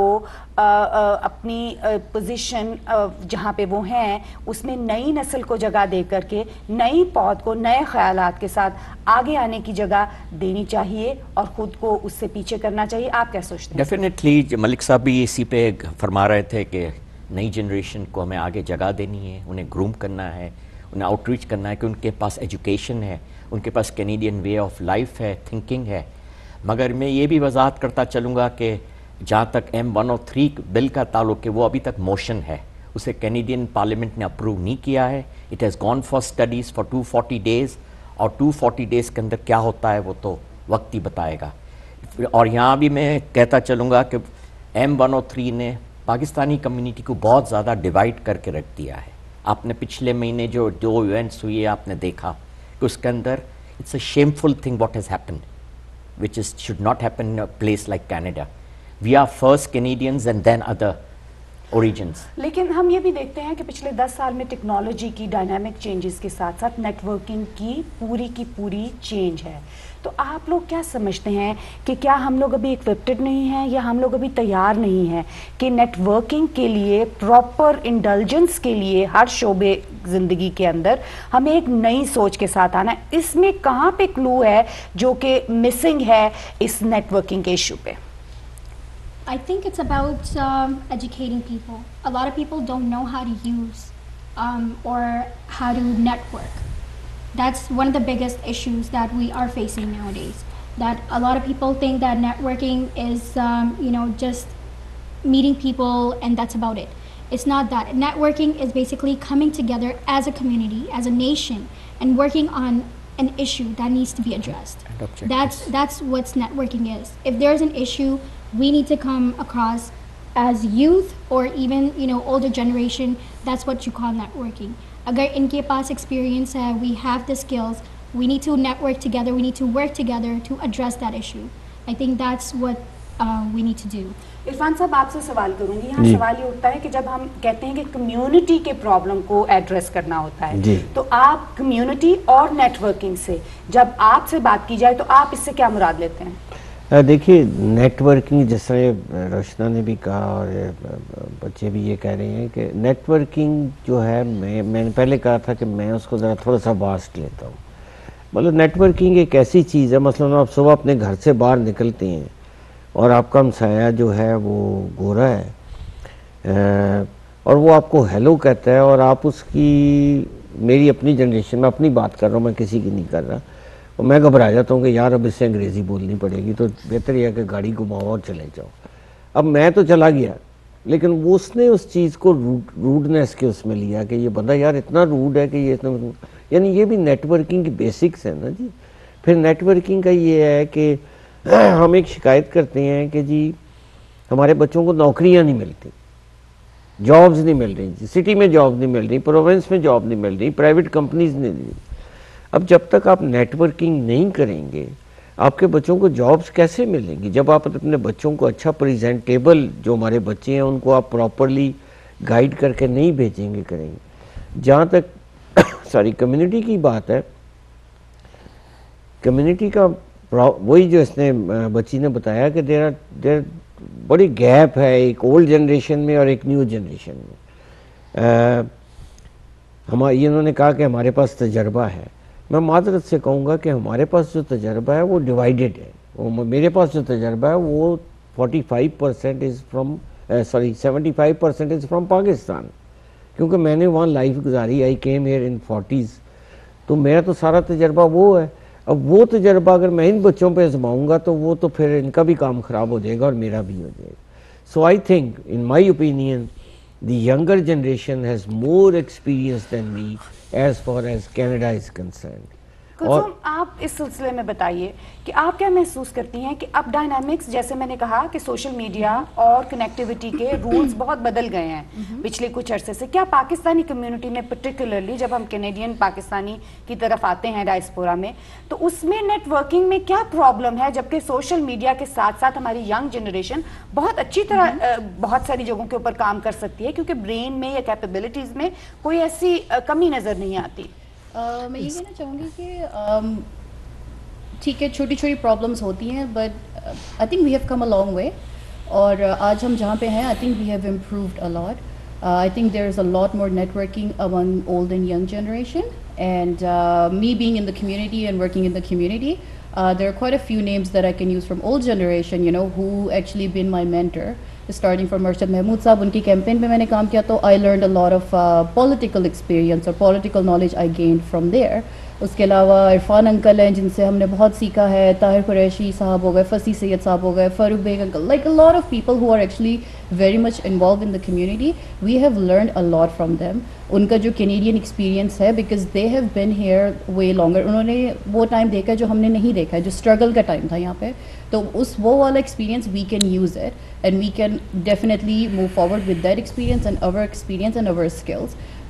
اپنی پوزیشن جہاں پہ وہ ہیں اس میں نئی نسل کو جگہ دے کر کے نئی پود کو نئے خیالات کے ساتھ آگے آنے کی جگہ دینی چاہیے اور خود کو اس سے پیچھے کرنا چاہیے؟ آپ کیا سوچتے ہیں؟ ڈیفینیٹلی ملک صاحب بھی اسی پہ فرما رہے تھے کہ نئی جنریشن کو ہمیں آگے جگہ دینی ہے, انہیں گروم کرنا ہے, انہیں آؤٹ ریچ کرنا ہے کہ ان کے پاس ایجوکیشن ہے, ان کے پاس کینیڈین وے آف لائف ہے, تھنکنگ ہے. مگر میں یہ بھی وضاحت کرتا چلوں گا کہ جہاں تک M103 بل کا تعلق ہے وہ ابھی تک موشن ہے, اسے کینیڈین پارلیمنٹ نے اپروو نہیں کیا ہے. It has gone for studies for 240 days اور 240 days کے اندر کیا ہوتا ہے وہ تو وقت ہی بتائے گا. اور یہاں بھی میں کہتا چلوں گا کہ M103 نے پاکستانی کمیونٹی کو بہت زیادہ ڈیوائڈ کر کے رکھ دیا ہے. آپ نے پچھلے مہینے جو 2 ایونٹس ہوئے آپ نے دیکھا کہ اس کے اندر it's a shameful thing what has happened which should not happen in a place like Canada. We are first Canadians and then other origins. لیکن ہم یہ بھی دیکھتے ہیں کہ پچھلے 10 سال میں ٹیکنالوجی کی ڈائنامک چینجز کے ساتھ ساتھ نیٹ ورکنگ کی پوری چینج ہے. تو آپ لوگ کیا سمجھتے ہیں کہ کیا ہم لوگ ابھی ایکوپڈ نہیں ہیں یا ہم لوگ ابھی تیار نہیں ہیں کہ نیٹ ورکنگ کے لیے پراپر انڈلجنس کے لیے ہر شعبے زندگی کے اندر ہمیں ایک نئی سوچ کے ساتھ آنا ہے؟ اس میں کہاں پہ کلو ہے جو کہ مسنگ ہے اس نیٹ ورکنگ کے ایشو پہ؟ I think it's about educating people. A lot of people don't know how to use or how to network. That's one of the biggest issues that we are facing nowadays. That a lot of people think that networking is, just meeting people and that's about it. It's not that. Networking is basically coming together as a community, as a nation, and working on an issue that needs to be addressed. That's what networking is. If there's an issue, we need to come across as youth or even older generation. That's what you call networking. Agar inke paas experience hai, we have the skills, we need to network together, we need to work together to address that issue. I think that's what we need to do. Irfan sahib آپ سے سوال کروں گی. یہاں سوال یہ اٹھتا ہے کہ جب ہم کہتے ہیں کہ کمیونٹی کے پرابلم کو ایڈریس کرنا ہوتا ہے تو آپ کمیونٹی اور نیٹ ورکنگ سے جب آپ سے بات کی جائے تو آپ اس سے کیا مراد لیتے ہیں؟ دیکھیے نیٹ ورکنگ جس طرح روشنا نے بھی کہا اور بچے بھی یہ کہہ رہے ہیں کہ نیٹ ورکنگ جو ہے میں نے پہلے کہا تھا کہ میں اس کو ذرا تھوڑا سا واسٹ لیتا ہوں. مطلب نیٹ ورکنگ ایک ایسی چیز ہے، مثلاً آپ صبح اپنے گھر سے باہر نکلتے ہیں اور آپ کا ہمسایہ جو ہے وہ گورا ہے اور وہ آپ کو ہیلو کہتا ہے اور آپ اس کی، میری اپنی جنریشن میں اپنی بات کر رہا ہوں، میں کسی کی نہیں کر رہا، اور میں گھبرا جاتا ہوں کہ یار اب اس سے انگریزی بولنی پڑے گی تو بہتر یہ ہے کہ گاڑی گھماؤ اور چلے جاؤ. اب میں تو چلا گیا لیکن اس نے اس چیز کو روڈنیس کے اس میں لیا کہ یہ بندہ یار اتنا روڈ ہے کہ یہ اتنا، یعنی یہ بھی نیٹ ورکنگ کی بیسکس ہیں نا جی. پھر نیٹ ورکنگ کا یہ ہے کہ ہم ایک شکایت کرتے ہیں کہ جی ہمارے بچوں کو نوکریاں نہیں ملتی، جابز نہیں مل رہی، سٹی میں جاب نہیں مل رہی، پروونس میں جاب نہیں مل رہی، پرائیویٹ کمپنیز نہیں دی. اب جب تک آپ نیٹ ورکنگ نہیں کریں گے آپ کے بچوں کو جابز کیسے ملیں گی؟ جب آپ اپنے بچوں کو اچھا پریزنٹیبل، جو ہمارے بچے ہیں ان کو آپ پراپرلی گائیڈ کر کے نہیں بھیجیں گے کریں گے. جہاں تک ساری کمیونٹی کی بات ہے، کمیونٹی کا وہی جو اس نے بچی نے بتایا کہ دیر بڑی گیپ ہے ایک اولڈ جنریشن میں اور ایک نیو جنریشن میں. انہوں نے کہا کہ ہمارے پاس تجربہ ہے. میں معذرت سے کہوں گا کہ ہمارے پاس جو تجربہ ہے وہ ڈیوائیڈڈ ہے. میرے پاس جو تجربہ ہے وہ 45% is from 75% is from Pakistan, کیونکہ میں نے وہاں لائف گزاری. I came here in 40s، تو میرا تو سارا تجربہ وہ ہے. اب وہ تجربہ اگر میں ان بچوں پہ آزماؤں گا تو وہ تو پھر ان کا بھی کام خراب ہو جائے گا اور میرا بھی ہو جائے گا. So I think in my opinion the younger generation has more experience than me as far as Canada is concerned. Kulsoom آپ اس سلسلے میں بتائیے کہ آپ کیا محسوس کرتی ہیں کہ اب ڈائنامکس، جیسے میں نے کہا کہ سوشل میڈیا اور کنیکٹیوٹی کے رولز بہت بدل گئے ہیں پچھلے کچھ عرصے سے. کیا پاکستانی کمیونٹی میں پرٹیکولرلی جب ہم کینیڈین پاکستانی کی طرف آتے ہیں ڈائسپورا میں، تو اس میں نیٹ ورکنگ میں کیا پرابلم ہے، جبکہ سوشل میڈیا کے ساتھ ساتھ ہماری ینگ جنریشن بہت اچھی طرح بہت ساری جگہوں کے اوپر کام کر سکتی ہے کیونکہ برین میں یا کیپیبلٹیز میں کوئی ایسی کمی نظر نہیں آتی؟ میں یہ کہنا چاہوں گی کہ ٹھیک ہے چھوٹی چھوٹی پرابلمس ہوتی ہیں but I think we have come a long way, اور آج ہم جہاں پہ ہیں I think we have improved a lot. I think there is a lot more networking among old and young generation, and me being in the community and working in the community, there are quite a few names that I can use from old generation, who actually been my mentor. Starting from Arshad Mahmood Sahab, unki campaign pe maine kaam kiya to I learned a lot of political experience or political knowledge I gained from there. اس کے علاوہ Irfan uncle ہیں جن سے ہم نے بہت سیکھا ہے، طاہر قریشی صاحب ہو گئے، فصیح سید صاحب ہو گئے، Farooq Baig uncle, like a lot of people who are actually very much involved in the community. We have learned a lot from them. ان کا جو کینیڈین ایکسپیرینس ہے because they have been here way longer, انہوں نے وہ time دیکھا جو ہم نے نہیں دیکھا ہے، جو اسٹرگل کا ٹائم تھا یہاں پہ. تو وہ والا experience we can use it and we can definitely move forward with that experience and over experience and over skills.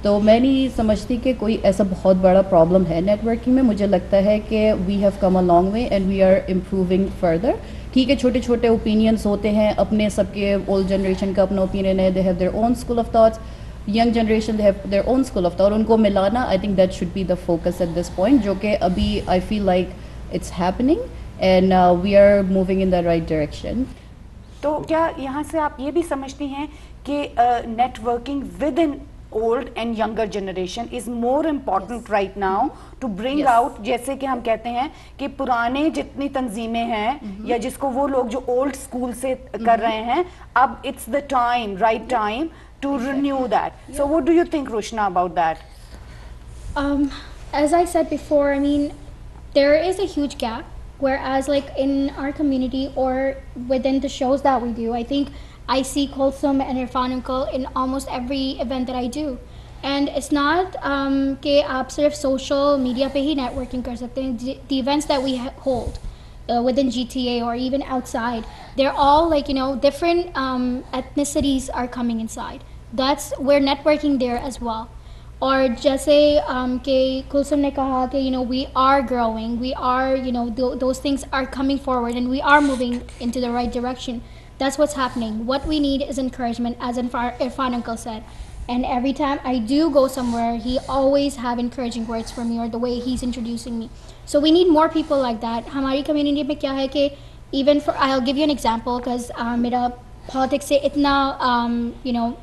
تو میں نہیں سمجھتی کہ کوئی ایسا بہت بڑا پرابلم ہے نیٹ ورکنگ میں. مجھے لگتا ہے کہ we have come a long way and we are improving further. ٹھیک ہے چھوٹے چھوٹے اوپینینس ہوتے ہیں اپنے, سب کے اولڈ جنریشن کا اپنا اوپینین ہے, they have their own school of thoughts, young generation they have their own school of thought, ان کو ملانا I think that should be the focus at this point, جو کہ ابھی I feel like it's happening and we are moving in the right direction. تو کیا یہاں سے آپ یہ بھی سمجھتی ہیں کہ networking with in old and younger generation is more important right now to bring out, جیسے کہ ہم کہتے ہیں کہ پرانے جتنی تنظیمیں ہیں یا جس کو وہ لوگ جو اولڈ اسکول سے کر رہے ہیں, اب it's the time, right time to renew that. So what do you think, Rushna, about that? As I said before, I mean, there is a huge gap, whereas like in our community or within the shows that we do, I think I see Kulsum and Irfan Uncle in almost every event that I do. And it's not کہ آپ صرف social media پہ ہی networking کر سکتے ہیں. The events that we hold within GTA or even outside, they're all like, you know, different ethnicities are coming inside. That's, we're networking there as well. اور جیسے کہ کلثم نے کہا کہ you know we are growing, we are, you know, those things are coming forward and we are moving into the right direction. That's what's happening. What we need is encouragement, as Irfan Uncle said. And every time I do go somewhere, he always have encouraging words for me, or the way he's introducing me. So we need more people like that. Hamari community mein kya hai ki even for, I'll give you an example because mera politics se itna you know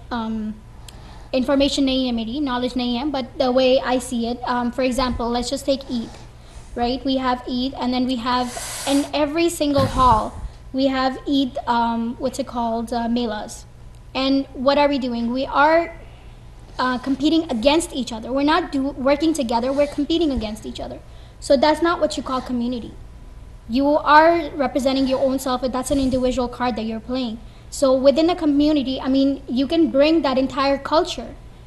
information nahi hai, meri knowledge nahi hai, but the way I see it, for example, let's just take Eid, right? We have Eid, and then we have in every single hall we have Eid, what's it called, melas. And what are we doing? We are competing against each other. We're not working together, we're competing against each other. So that's not what you call community. You are representing your own self, and that's an individual card that you're playing. So within a community, I mean, you can bring that entire culture,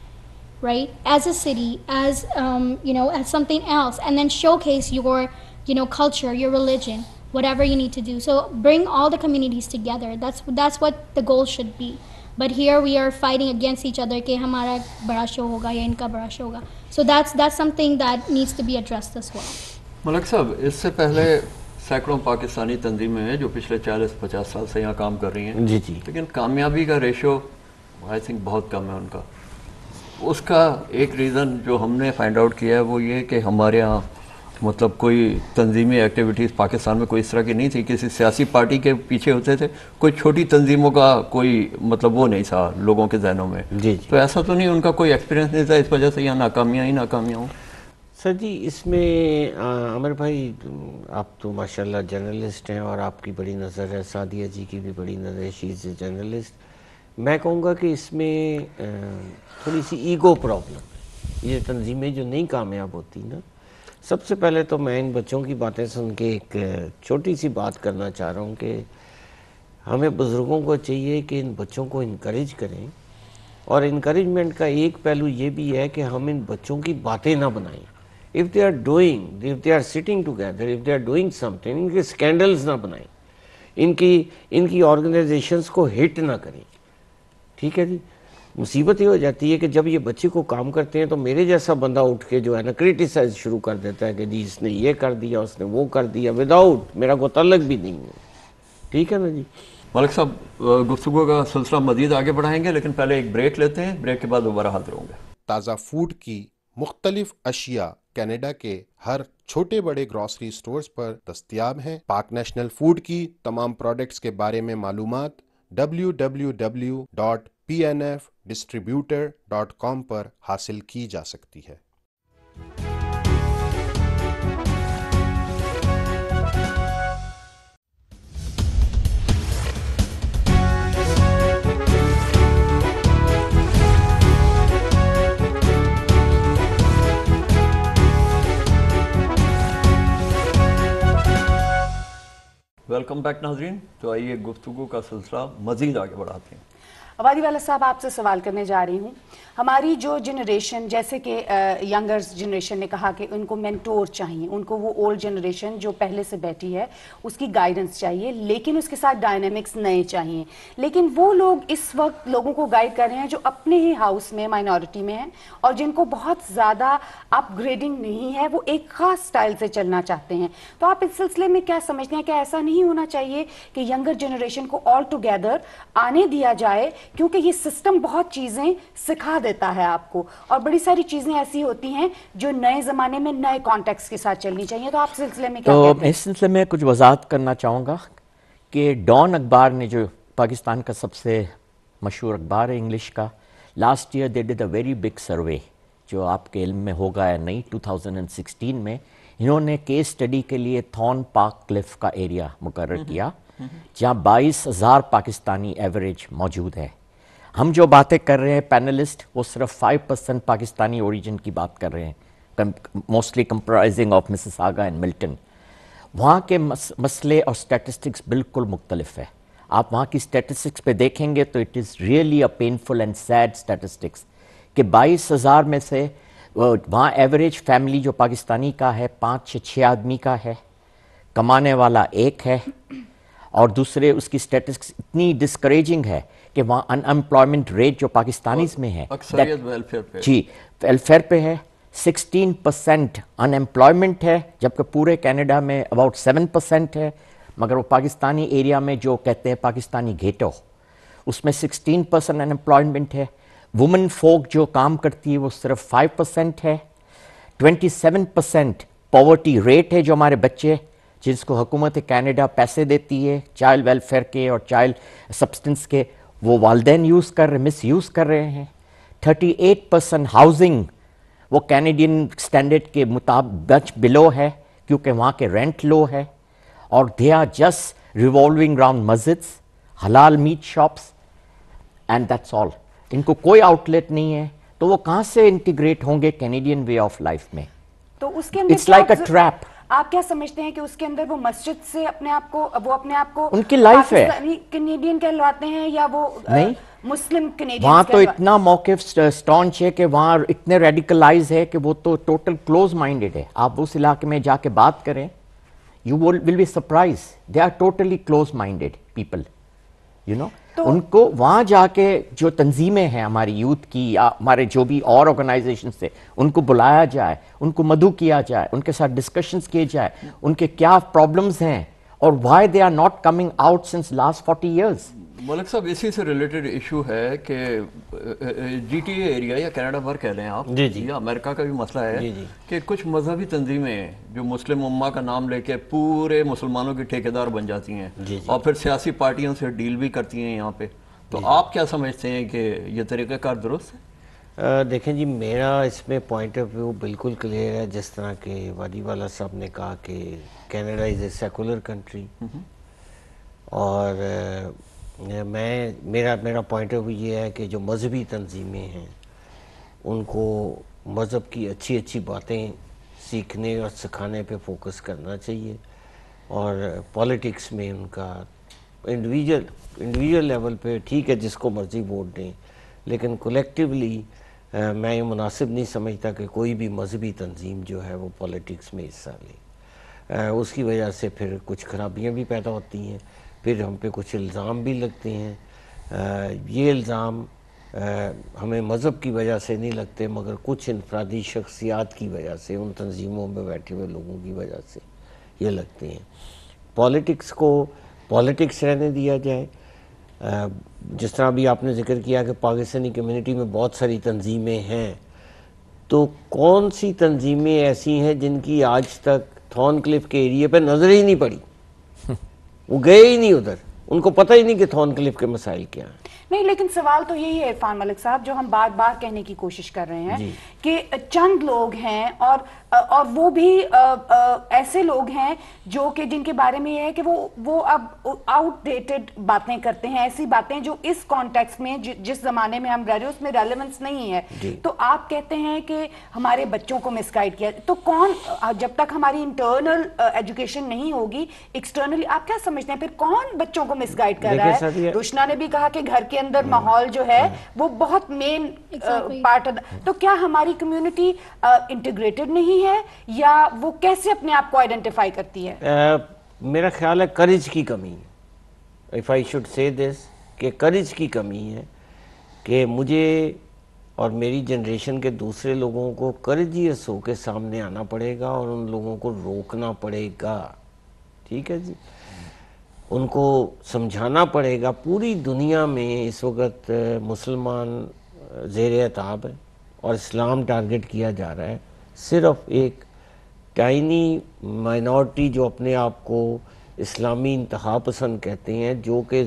right, as a city, as you know, as something else, and then showcase your, you know, culture, your religion, whatever you need to do. So bring all the communities together. That's what the goal should be. But here we are fighting against each other کہ ہمارا بڑا شو ہوگا یا ان کا بڑا شو ہوگا. So that's something that needs to be addressed as well. ملک صاحب, اس سے پہلے سینکڑوں پاکستانی تنظیمیں ہیں جو پچھلے 40-50 سال سے یہاں کام کر رہی ہیں, لیکن کامیابی کا ریشو آئی تھنک بہت کم ہے ان کا. اس کا ایک ریزن جو ہم نے فائنڈ آؤٹ کیا ہے وہ یہ کہ ہمارے یہاں مطلب کوئی تنظیمی ایکٹیویٹیز پاکستان میں کوئی اس طرح کی نہیں تھی, کسی سیاسی پارٹی کے پیچھے ہوتے تھے, کوئی چھوٹی تنظیموں کا کوئی مطلب وہ نہیں تھا لوگوں کے ذہنوں میں. تو ایسا تو نہیں, ان کا کوئی ایکسپیرینس نہیں تھا, اس وجہ سے یہاں ناکامیاں ہی ناکامیاں ہوں. سر جی اس میں عامر بھائی آپ تو ماشاءاللہ جرنلسٹ ہیں اور آپ کی بڑی نظر ہے, سعدیہ جی کی بھی بڑی نظر ہے, شی از اے جرنلسٹ. میں کہوں گا کہ اس میں تھوڑی سی ایگو پرابلم ہے. یہ تنظیمیں جو نہیں کامیاب ہوتی نا, سب سے پہلے تو میں ان بچوں کی باتیں سن کے ایک چھوٹی سی بات کرنا چاہ رہا ہوں کہ ہمیں بزرگوں کو چاہیے کہ ان بچوں کو انکریج کریں, اور انکریجمنٹ کا ایک پہلو یہ بھی ہے کہ ہم ان بچوں کی باتیں نہ بنائیں. if they are sitting together, if they are doing something, ان کے اسکینڈلز نہ بنائیں, ان کی آرگنائزیشنز کو ہٹ نہ کریں. ٹھیک ہے جی, مصیبت یہ ہو جاتی ہے کہ جب یہ بچے کو کام کرتے ہیں تو میرے جیسا بندہ اٹھ کے جو ہے نا کریٹیسائز شروع کر دیتا ہے کہ جی اس نے یہ کر دیا, اس نے وہ کر دیا, وداؤٹ میرا کوئی تعلق بھی نہیں ہے. ٹھیک ہے نا جی. ملک صاحب گفتگو کا سلسلہ مزید آگے بڑھائیں گے, لیکن پہلے ایک بریک لیتے ہیں, بریک کے بعد دوبارہ حاضر ہوں گے. تازہ فوڈ کی مختلف اشیاء کینیڈا کے ہر چھوٹے بڑے گروسری سٹورز پر دستیاب ہیں. پاک نیشنل فوڈ کی تمام پروڈکٹس کے بارے میں معلومات www.pnfdistributor.com پر حاصل کی جا سکتی ہے. ویلکم بیک ناظرین. تو آئیے گفتگو کا سلسلہ مزید آگے بڑھاتے ہیں. عبادی والا صاحب, آپ سے سوال کرنے جا رہی ہوں. ہماری جو جنریشن, جیسے کہ ینگر جنریشن نے کہا کہ ان کو مینٹور چاہیے, ان کو وہ اولڈ جنریشن جو پہلے سے بیٹھی ہے اس کی گائیڈنس چاہیے, لیکن اس کے ساتھ ڈائنامکس نئے چاہیے. لیکن وہ لوگ اس وقت لوگوں کو گائیڈ کر رہے ہیں جو اپنے ہی ہاؤس میں مائنورٹی میں ہیں اور جن کو بہت زیادہ اپ گریڈنگ نہیں ہے, وہ ایک خاص سٹائل سے چلنا چاہتے ہیں. تو آپ اس سلسلے میں کیا سمجھتے ہیں کہ ایسا نہیں ہونا چاہیے کہ ینگر جنریشن کو آل ٹوگیدر آنے دیا جائے, کیونکہ یہ سسٹم بہت چیزیں سکھا دیتا ہے آپ کو, اور بڑی ساری چیزیں ایسی ہوتی ہیں جو نئے زمانے میں نئے کانٹیکس کے ساتھ چلنی چاہیے. تو آپ سلسلے میں کیا کہتے ہیں؟ اس سلسلے میں کچھ وضاحت کرنا چاہوں گا کہ ڈان اخبار نے, جو پاکستان کا سب سے مشہور اخبار ہے انگلش کا, last year they did a very big survey, جو آپ کے علم میں ہوگا یا نہیں, 2016 میں انہوں نے کیس اسٹڈی کے لیے تھون پارک کلف کا ایریا مقرر کیا جہاں 22,000 پاکستانی ایوریج موجود ہے. ہم جو باتیں کر رہے ہیں پینلسٹ, وہ صرف 5% پاکستانی اوریجن کی بات کر رہے ہیں, mostly comprising of Mississauga and Milton. وہاں کے مسئلے اور سٹیٹسٹکس بالکل مختلف ہے. آپ وہاں کی سٹیٹسٹکس پہ دیکھیں گے تو it is really a painful and sad statistics کہ 22,000 میں سے وہاں ایوریج فیملی جو پاکستانی کا ہے 5 سے 6 آدمی کا ہے, کمانے والا ایک ہے, اور دوسرے اس کی سٹیٹسٹکس اتنی ڈسکریجنگ ہے کہ وہاں ان امپلائمنٹ ریٹ جو پاکستانیز میں ہے, اکثریت ویلفیئر پہ, جی ویلفیئر پہ ہے, 16% ان امپلائمنٹ ہے, جبکہ پورے کینیڈا میں اباؤٹ 7% ہے. مگر وہ پاکستانی ایریا میں جو کہتے ہیں پاکستانی گھیٹو, اس میں 16% ان امپلائمنٹ ہے. وومن فوک جو کام کرتی ہے وہ صرف 5% ہے. 27% پاورٹی ریٹ ہے. جو ہمارے بچے جس کو حکومت کینیڈا پیسے دیتی ہے چائلڈ ویلفیئر کے اور چائلڈ سبسٹنس کے, وہ والدین یوز کر رہے, مس یوز کر رہے ہیں. 38% ہاؤسنگ وہ کینیڈین سٹینڈرڈ کے مطابق بلو ہے, کیونکہ وہاں کے رینٹ لو ہے. اور they are just revolving round مسجدس, حلال meat shops, and that's all. ان کو کوئی آؤٹ لیٹ نہیں ہے, تو وہ کہاں سے انٹیگریٹ ہوں گے کینیڈین وے آف لائف میں؟ تو اس کے اندر اٹس لائک اے ٹریپ. آپ کیا سمجھتے ہیں کہ اس کے اندر وہ مسجد سے اپنے آپ کو ان کی لائف ہے, کینیڈین کہلواتے ہیں یا وہ نہیں مسلم کینیڈین؟ وہاں تو اتنا موقف اسٹانچ ہے کہ وہاں اتنے ریڈیکلائز ہے کہ وہ تو ٹوٹل کلوز مائنڈیڈ ہے. آپ اس علاقے میں جا کے بات کریں, you will be surprised. They are totally close-minded people, you know. ان کو وہاں جا کے جو تنظیمیں ہیں ہماری یوتھ کی یا ہمارے جو بھی اور آرگنائزیشن سے, ان کو بلایا جائے, ان کو مدعو کیا جائے, ان کے ساتھ ڈسکشنز کیے جائے, ان کے کیا پرابلمز ہیں اور why they are not coming out since last 40 years. ملک صاحب, اسی سے ریلیٹڈ ایشو ہے کہ جی ٹی اے ایریا یا کینیڈا بھر کہہ لیں آپ, یا امریکہ کا بھی مسئلہ ہے کہ کچھ مذہبی تنظیمیں جو مسلم امہ کا نام لے کے پورے مسلمانوں کی ٹھیکیدار بن جاتی ہیں اور پھر سیاسی پارٹیوں سے ڈیل بھی کرتی ہیں یہاں پہ. تو آپ کیا سمجھتے ہیں کہ یہ طریقہ کار درست ہے؟ دیکھیں جی, میرا اس میں پوائنٹ آف ویو بالکل کلیئر ہے. جس طرح کہ وادی والا صاحب نے کہا کہ Canada is a secular country, اور میرا پوائنٹ آف ویو یہ ہے کہ جو مذہبی تنظیمیں ہیں ان کو مذہب کی اچھی باتیں سیکھنے اور سکھانے پہ فوکس کرنا چاہیے, اور پولیٹکس میں ان کا انڈیویجول لیول پہ ٹھیک ہے جس کو مرضی ووٹ دیں, لیکن کولیکٹیولی میں یہ مناسب نہیں سمجھتا کہ کوئی بھی مذہبی تنظیم جو ہے وہ پولیٹکس میں حصہ لے. اس کی وجہ سے پھر کچھ خرابیاں بھی پیدا ہوتی ہیں, پھر ہم پہ کچھ الزام بھی لگتے ہیں. یہ الزام ہمیں مذہب کی وجہ سے نہیں لگتے, مگر کچھ انفرادی شخصیات کی وجہ سے, ان تنظیموں میں بیٹھے ہوئے لوگوں کی وجہ سے یہ لگتے ہیں. پولیٹکس کو پولیٹکس رہنے دیا جائے. جس طرح بھی آپ نے ذکر کیا کہ پاکستانی کمیونٹی میں بہت ساری تنظیمیں ہیں, تو کون سی تنظیمیں ایسی ہیں جن کی آج تک تھون کلف کے ایریے پہ نظر ہی نہیں پڑی؟ وہ گئے ہی نہیں ادھر, ان کو پتہ ہی نہیں کہ تھون کلف کے مسائل کیا ہیں. نہیں, لیکن سوال تو یہی ہے عرفان ملک صاحب جو ہم بار بار کہنے کی کوشش کر رہے ہیں کہ چند لوگ ہیں اور وہ بھی ایسے لوگ ہیں جو کہ جن کے بارے میں یہ ہے کہ وہ اب آؤٹ ڈیٹڈ باتیں کرتے ہیں, ایسی باتیں جو اس کانٹیکس میں جس زمانے میں ہم رہ رہے ہیں اس میں ریلیونس نہیں ہے. تو آپ کہتے ہیں کہ ہمارے بچوں کو مس گائیڈ کیا, تو کون, جب تک ہماری انٹرنل ایجوکیشن نہیں ہوگی ایکسٹرنلی آپ کیا سمجھتے ہیں پھر کون بچوں کو مس گائیڈ کر رہا ہے؟ روشنا نے بھی کہا کہ گھر کے اندر ماحول جو ہے وہ بہت مین پارٹ. تو کیا ہماری کمیونٹی انٹیگریٹڈ نہیں ہے یا وہ کیسے اپنے آپ کو آئیڈینٹیفائی کرتی ہے؟ میرا خیال ہے کریج کی کمی ہے. اف آئی شوڈ سے دس کہ کریج کی کمی ہے کہ مجھے اور میری جنریشن کے دوسرے لوگوں کو کریجیس ہو کے سامنے آنا پڑے گا اور ان لوگوں کو روکنا پڑے گا. ٹھیک ہے جی, ان کو سمجھانا پڑے گا. پوری دنیا میں اس وقت مسلمان زیر عتاب ہے اور اسلام ٹارگٹ کیا جا رہا ہے. صرف ایک ٹائنی مائنورٹی جو اپنے آپ کو اسلامی انتہا پسند کہتے ہیں, جو کہ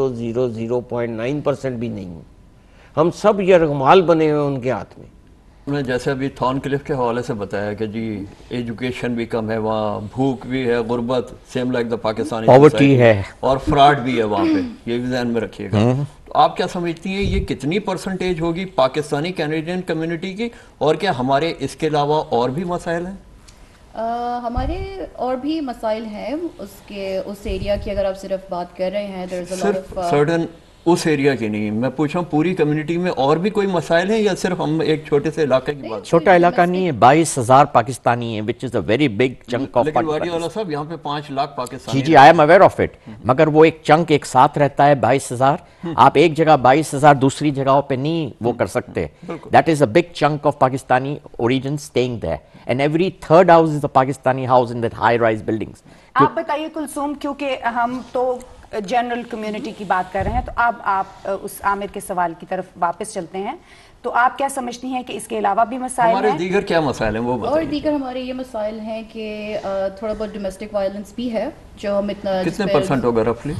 0.9% بھی نہیں. ہم سب یرغمال بنے ہوئے ان کے ہاتھ میں. انہوں نے جیسے ابھی تھارن کلف کے حوالے سے بتایا کہ جی ایجوکیشن بھی کم ہے وہاں, بھوک بھی ہے, غربت same like the Pakistani poverty ہے, اور فراڈ بھی ہے وہاں پہ, یہ بھی ذہن میں رکھیے گا. تو آپ کیا سمجھتی ہیں یہ کتنی پرسنٹیج ہوگی پاکستانی کینیڈین کمیونٹی کی, اور کیا ہمارے اس کے علاوہ اور بھی مسائل ہیں؟ ہمارے اور بھی مسائل ہیں اس ایریا کی. اگر آپ صرف بات کر رہے ہیں صرف سرٹن اس ایریا کی نہیں, میں پوچھ رہا ہوں پوری کمیونٹی میں اور بھی کوئی مسائل ہیں یا صرف ہم ایک چھوٹے سے علاقے کی بات؟ چھوٹا علاقہ نہیں ہے, 22,000 پاکستانی ہیں, which is a very big chunk of لیکن واڈی والا صاحب یہاں پہ 5 لاکھ پاکستانی. جی I am aware of it, مگر وہ ایک چنک ایک ساتھ رہتا ہے 22,000. آپ ایک جگہ 22,000 دوسری جگہوں پہ نہیں وہ کر سکتے. That is a big chunk of Pakistani origin staying there, and every third house is a Pakistani house in that high rise buildings. آپ بتائیے کلثوم, کیونکہ ہم تو جنرل کمیونٹی کی بات کر رہے ہیں, تو اب آپ اس عامر کے سوال کی طرف واپس چلتے ہیں. تو آپ کیا سمجھتی ہیں کہ اس کے علاوہ بھی مسائل ہیں؟ ہمارے دیگر کیا مسائل ہیں وہ بتائیے. اور دیگر ہمارے یہ مسائل ہیں کہ تھوڑا بہت ڈومیسٹک وائلنس بھی ہے جو ہم اتنا کتنے پرسنٹ ہوگا رفلی؟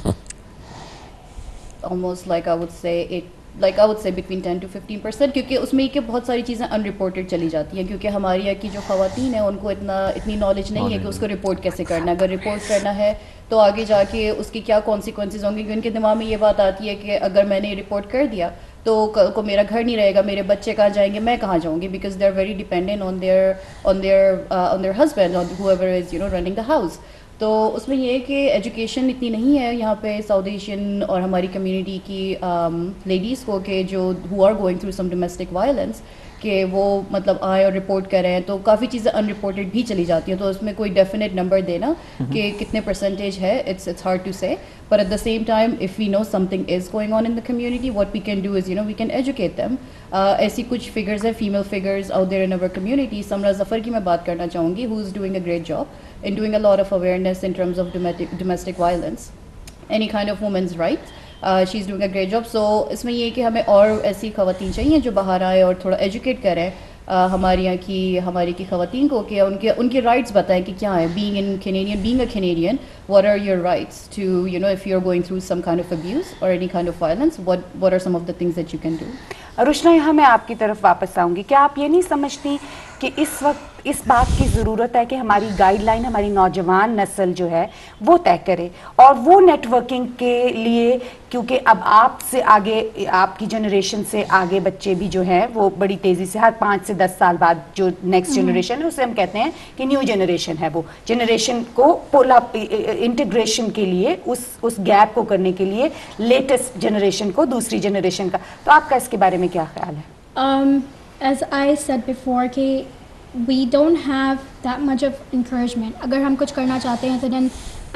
almost like I would say between 10 to 15%, کیونکہ اس میں کہ بہت ساری چیزیں ان رپورٹڈ چلی جاتی ہیں, کیونکہ ہماری یہاں کی جو خواتین ہیں ان کو اتنی نالج نہیں ہے کہ اس کو رپورٹ کیسے کرنا ہے. اگر رپورٹ کرنا ہے تو آگے جا کے اس کی کیا کانسیکوینسز ہوں گے, کیونکہ ان کے دماغ میں یہ بات آتی ہے کہ اگر میں نے رپورٹ کر دیا تو کو میرا گھر نہیں رہے گا, میرے بچے کہاں جائیں گے, میں کہاں جاؤں گی, because they are very dependent on their husband, on whoever is running the house. تو اس میں یہ ہے کہ ایجوکیشن اتنی نہیں ہے یہاں پہ ساؤتھ ایشین اور ہماری کمیونٹی کی لیڈیز کو, کہ جو who are going through some domestic violence, کہ وہ مطلب آئے اور رپورٹ کریں. تو کافی چیزیں ان رپورٹڈ بھی چلی جاتی ہیں, تو اس میں کوئی ڈیفینیٹ نمبر دینا کہ کتنے پرسنٹیج ہے, it's hard to say. But at the same time, if we know something is going on in the community, what we can do is, we can educate them. ایسی کچھ figures ہیں, female figures out there in our community. سمرا ظفر کی میں بات کرنا چاہوں گی, who is doing a great job in doing a lot of awareness in terms of domestic violence, any kind of women's rights. She's doing a great job. So اس میں یہ کہ ہمیں اور ایسی خواتین چاہیے جو باہر آئے اور تھوڑا ایجوکیٹ کریں ہماری کی خواتین کو, کہ ان کے رائٹس بتائیں کہ کیا ہے being a Canadian, what are your rights to, if you're going through some kind of abuse or any kind of violence, what are some of the things that you can do. روشنا, یہاں میں آپ کی طرف واپس آؤں گی. کیا آپ یہ نہیں سمجھتی کہ اس وقت اس بات کی ضرورت ہے کہ ہماری گائیڈ لائن ہماری نوجوان نسل جو ہے وہ طے کرے, اور وہ نیٹ ورکنگ کے لیے, کیونکہ اب آپ سے آگے, آپ کی جنریشن سے آگے بچے بھی جو ہیں وہ بڑی تیزی سے ہر 5 سے 10 سال بعد جو نیکسٹ جنریشن ہے اسے ہم کہتے ہیں کہ نیو جنریشن ہے, وہ جنریشن کو انٹیگریشن کے لیے اس گیپ کو کرنے کے لیے لیٹسٹ جنریشن کو دوسری جنریشن کا, تو آپ کا اس کے بارے میں کیا خیال ہے؟ As I said before کہ we don't have that much of encouragement. اگر ہم کچھ کرنا چاہتے ہیں تو then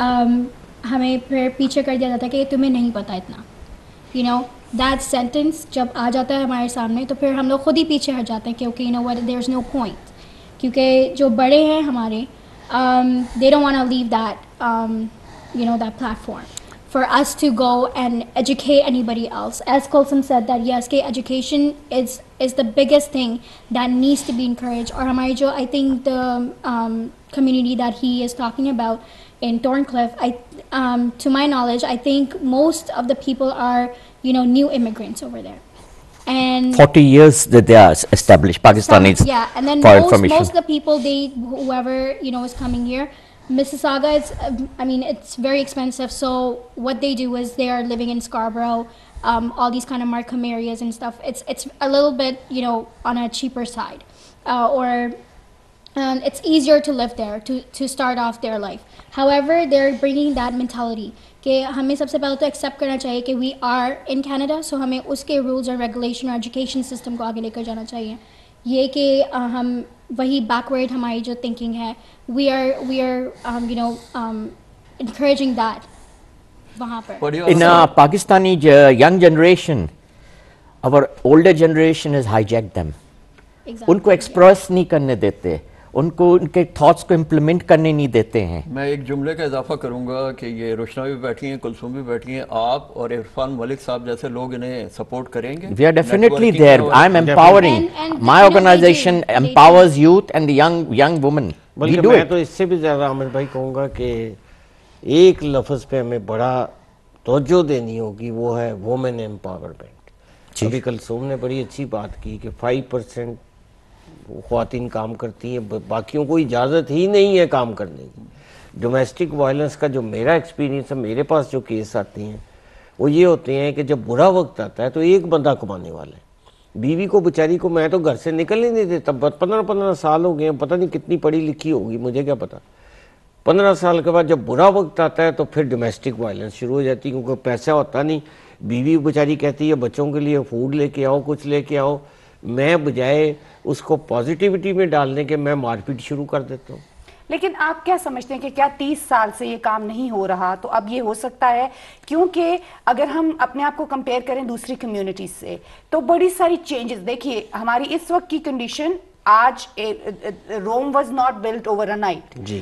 ہمیں پھر پیچھے کر دیا جاتا ہے کہ تمہیں نہیں پتہ اتنا. That sentence جب آ جاتا ہے ہمارے سامنے تو پھر ہم لوگ خود ہی پیچھے ہٹ جاتے ہیں, کیونکہ what, there's no point. کیونکہ جو بڑے ہیں ہمارے, they don't want to leave that that platform for us to go and educate anybody else. As Kulsum said that yes, education is the biggest thing that needs to be encouraged. Or hamari jo, I think the community that he is talking about in Thorncliffe, to my knowledge, I think most of the people are new immigrants over there. And 40 years that they are established Pakistanis. Yeah, and then most of the people, whoever is coming here, Mississauga is, it's very expensive, so what they do is they are living in Scarborough, all these kind of Markham areas and stuff. It's a little bit, on a cheaper side. Or it's easier to live there, to start off their life. However, they're bringing that mentality کہ ہمیں سب سے پہلے تو accept کرنا چاہیے کہ we are in Canada, سو ہمیں اس کے رولز اور ریگولیشن اور ایجوکیشن سسٹم کو آگے لے کر جانا چاہیے. یہ کہ ہم وہی بیکورڈ ہماری جو تھنکنگ ہے, وی آر encouraging that وہاں پر. In Pakistani young generation, our older generation has hijacked them. ان کو ایکسپریس نہیں کرنے دیتے, ان کو ان کے تھاٹس کو امپلیمنٹ کرنے نہیں دیتے ہیں. میں ایک جملے کا اضافہ کروں گا کہ یہ روشنا بھی بیٹھی ہیں, کلثوم بھی بیٹھی ہیں, آپ اور عرفان ملک صاحب جیسے لوگ انہیں سپورٹ کریں گے. We are definitely there. I am empowering. My organization empowers youth and the young women. We do میں it. تو اس سے بھی زیادہ عامر بھائی کہوں گا کہ ایک لفظ پہ ہمیں بڑا توجہ دینی ہوگی, وہ ہے وومن امپاورمنٹ. ابھی کلثوم نے بڑی اچھی بات کی کہ 5% خواتین کام کرتی ہیں, باقیوں کو اجازت ہی نہیں ہے کام کرنے کی. ڈومیسٹک وائلنس کا جو میرا ایکسپیرینس ہے, میرے پاس جو کیس آتے ہیں وہ یہ ہوتے ہیں کہ جب برا وقت آتا ہے تو ایک بندہ کمانے والا ہے, بیوی کو بیچاری کو میں تو گھر سے نکل ہی نہیں دیتا. 15 سال ہو گئے, پتہ نہیں کتنی پڑھی لکھی ہوگی, مجھے کیا پتا. 15 سال کے بعد جب برا وقت آتا ہے تو پھر ڈومیسٹک وائلنس شروع ہو جاتی ہے, کیونکہ پیسہ ہوتا نہیں. بیوی بیچاری کہتی ہے بچوں کے لیے فوڈ لے کے آؤ, کچھ لے کے آؤ, میں بجائے اس کو پازیٹیوٹی میں ڈالنے کے میں مار پیٹ شروع کر دیتا ہوں. لیکن آپ کیا سمجھتے ہیں کہ کیا 30 سال سے یہ کام نہیں ہو رہا تو اب یہ ہو سکتا ہے؟ کیونکہ اگر ہم اپنے آپ کو کمپیئر کریں دوسری کمیونٹیز سے تو بڑی ساری چینجز دیکھیے. ہماری اس وقت کی کنڈیشن, آج Rome was not built over a night. جی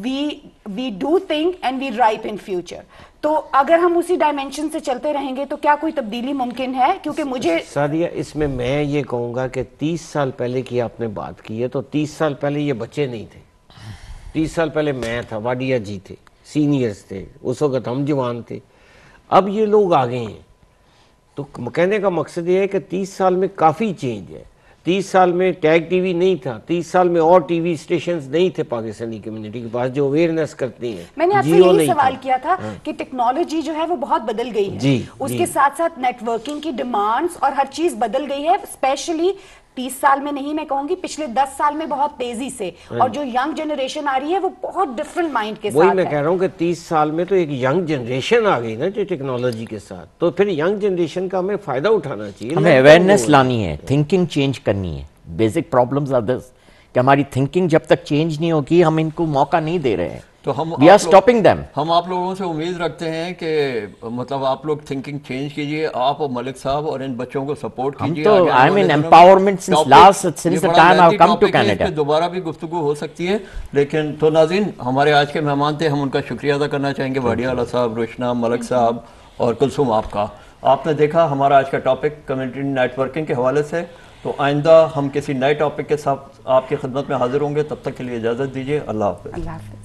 we do think and we ripe in future. تو اگر ہم اسی ڈائمینشن سے چلتے رہیں گے تو کیا کوئی تبدیلی ممکن ہے؟ کیونکہ مجھے سادیہ اس میں یہ کہوں گا کہ 30 سال پہلے کی آپ نے بات کی ہے تو 30 سال پہلے یہ بچے نہیں تھے. 30 سال پہلے میں تھا, واڈیا جی تھے, سینئرز تھے, اس وقت ہم جوان تھے. اب یہ لوگ آگے ہیں. تو کہنے کا مقصد یہ ہے کہ 30 سال میں کافی چینج ہے. 30 سال میں ٹیگ ٹی وی نہیں تھا, 30 سال میں اور ٹی وی اسٹیشنز نہیں تھے پاکستانی کمیونٹی کے پاس جو اویئرنیس کرتی ہیں. میں نے آپ سے یہی سوال کیا تھا کہ ٹیکنالوجی جو ہے وہ بہت بدل گئی ہے, اس کے ساتھ ساتھ نیٹ ورکنگ کی ڈیمانڈز اور ہر چیز بدل گئی ہے. اسپیشلی 30 سال میں نہیں, میں کہوں گی پچھلے 10 سال میں بہت تیزی سے, اور جو ینگ جنریشن آ رہی ہے وہ بہت ڈفرنٹ مائنڈ کے ساتھ ہے. وہی میں کہہ رہا ہوں کہ 30 سال میں تو ایک ینگ جنریشن آ گئی نا جو ٹیکنالوجی کے ساتھ, تو پھر ینگ جنریشن کا ہمیں فائدہ اٹھانا چاہیے. ہمیں اویئرنیس لانی ہے, تھنکنگ چینج کرنی ہے. بیسک پرابلمز آر دس کہ ہماری تھنکنگ جب تک چینج نہیں ہوگی ہم ان کو موقع نہیں دے رہے ہیں. تو ہم وی آر اسٹاپنگ دیم. ہم آپ لوگوں سے امید رکھتے ہیں کہ مطلب آپ لوگ تھنکنگ چینج کیجئے, آپ اور ملک صاحب اور ان بچوں کو سپورٹ کیجئے. تو I mean empowerment since the time I've come to Canada. دوبارہ بھی گفتگو ہو سکتی ہے. لیکن تو ناظرین, ہمارے آج کے مہمان تھے, ہم ان کا شکریہ ادا کرنا چاہیں گے, واڈیا اعلیٰ صاحب, روشنا, ملک صاحب اور کلثوم. آپ کا آپ نے دیکھا ہمارا آج کا ٹاپک کمیونٹی نیٹ ورکنگ کے حوالے سے. تو آئندہ ہم کسی نئے ٹاپک کے ساتھ آپ کی خدمت میں حاضر ہوں گے. تب تک کے لیے اجازت دیجیے. اللہ حافظ.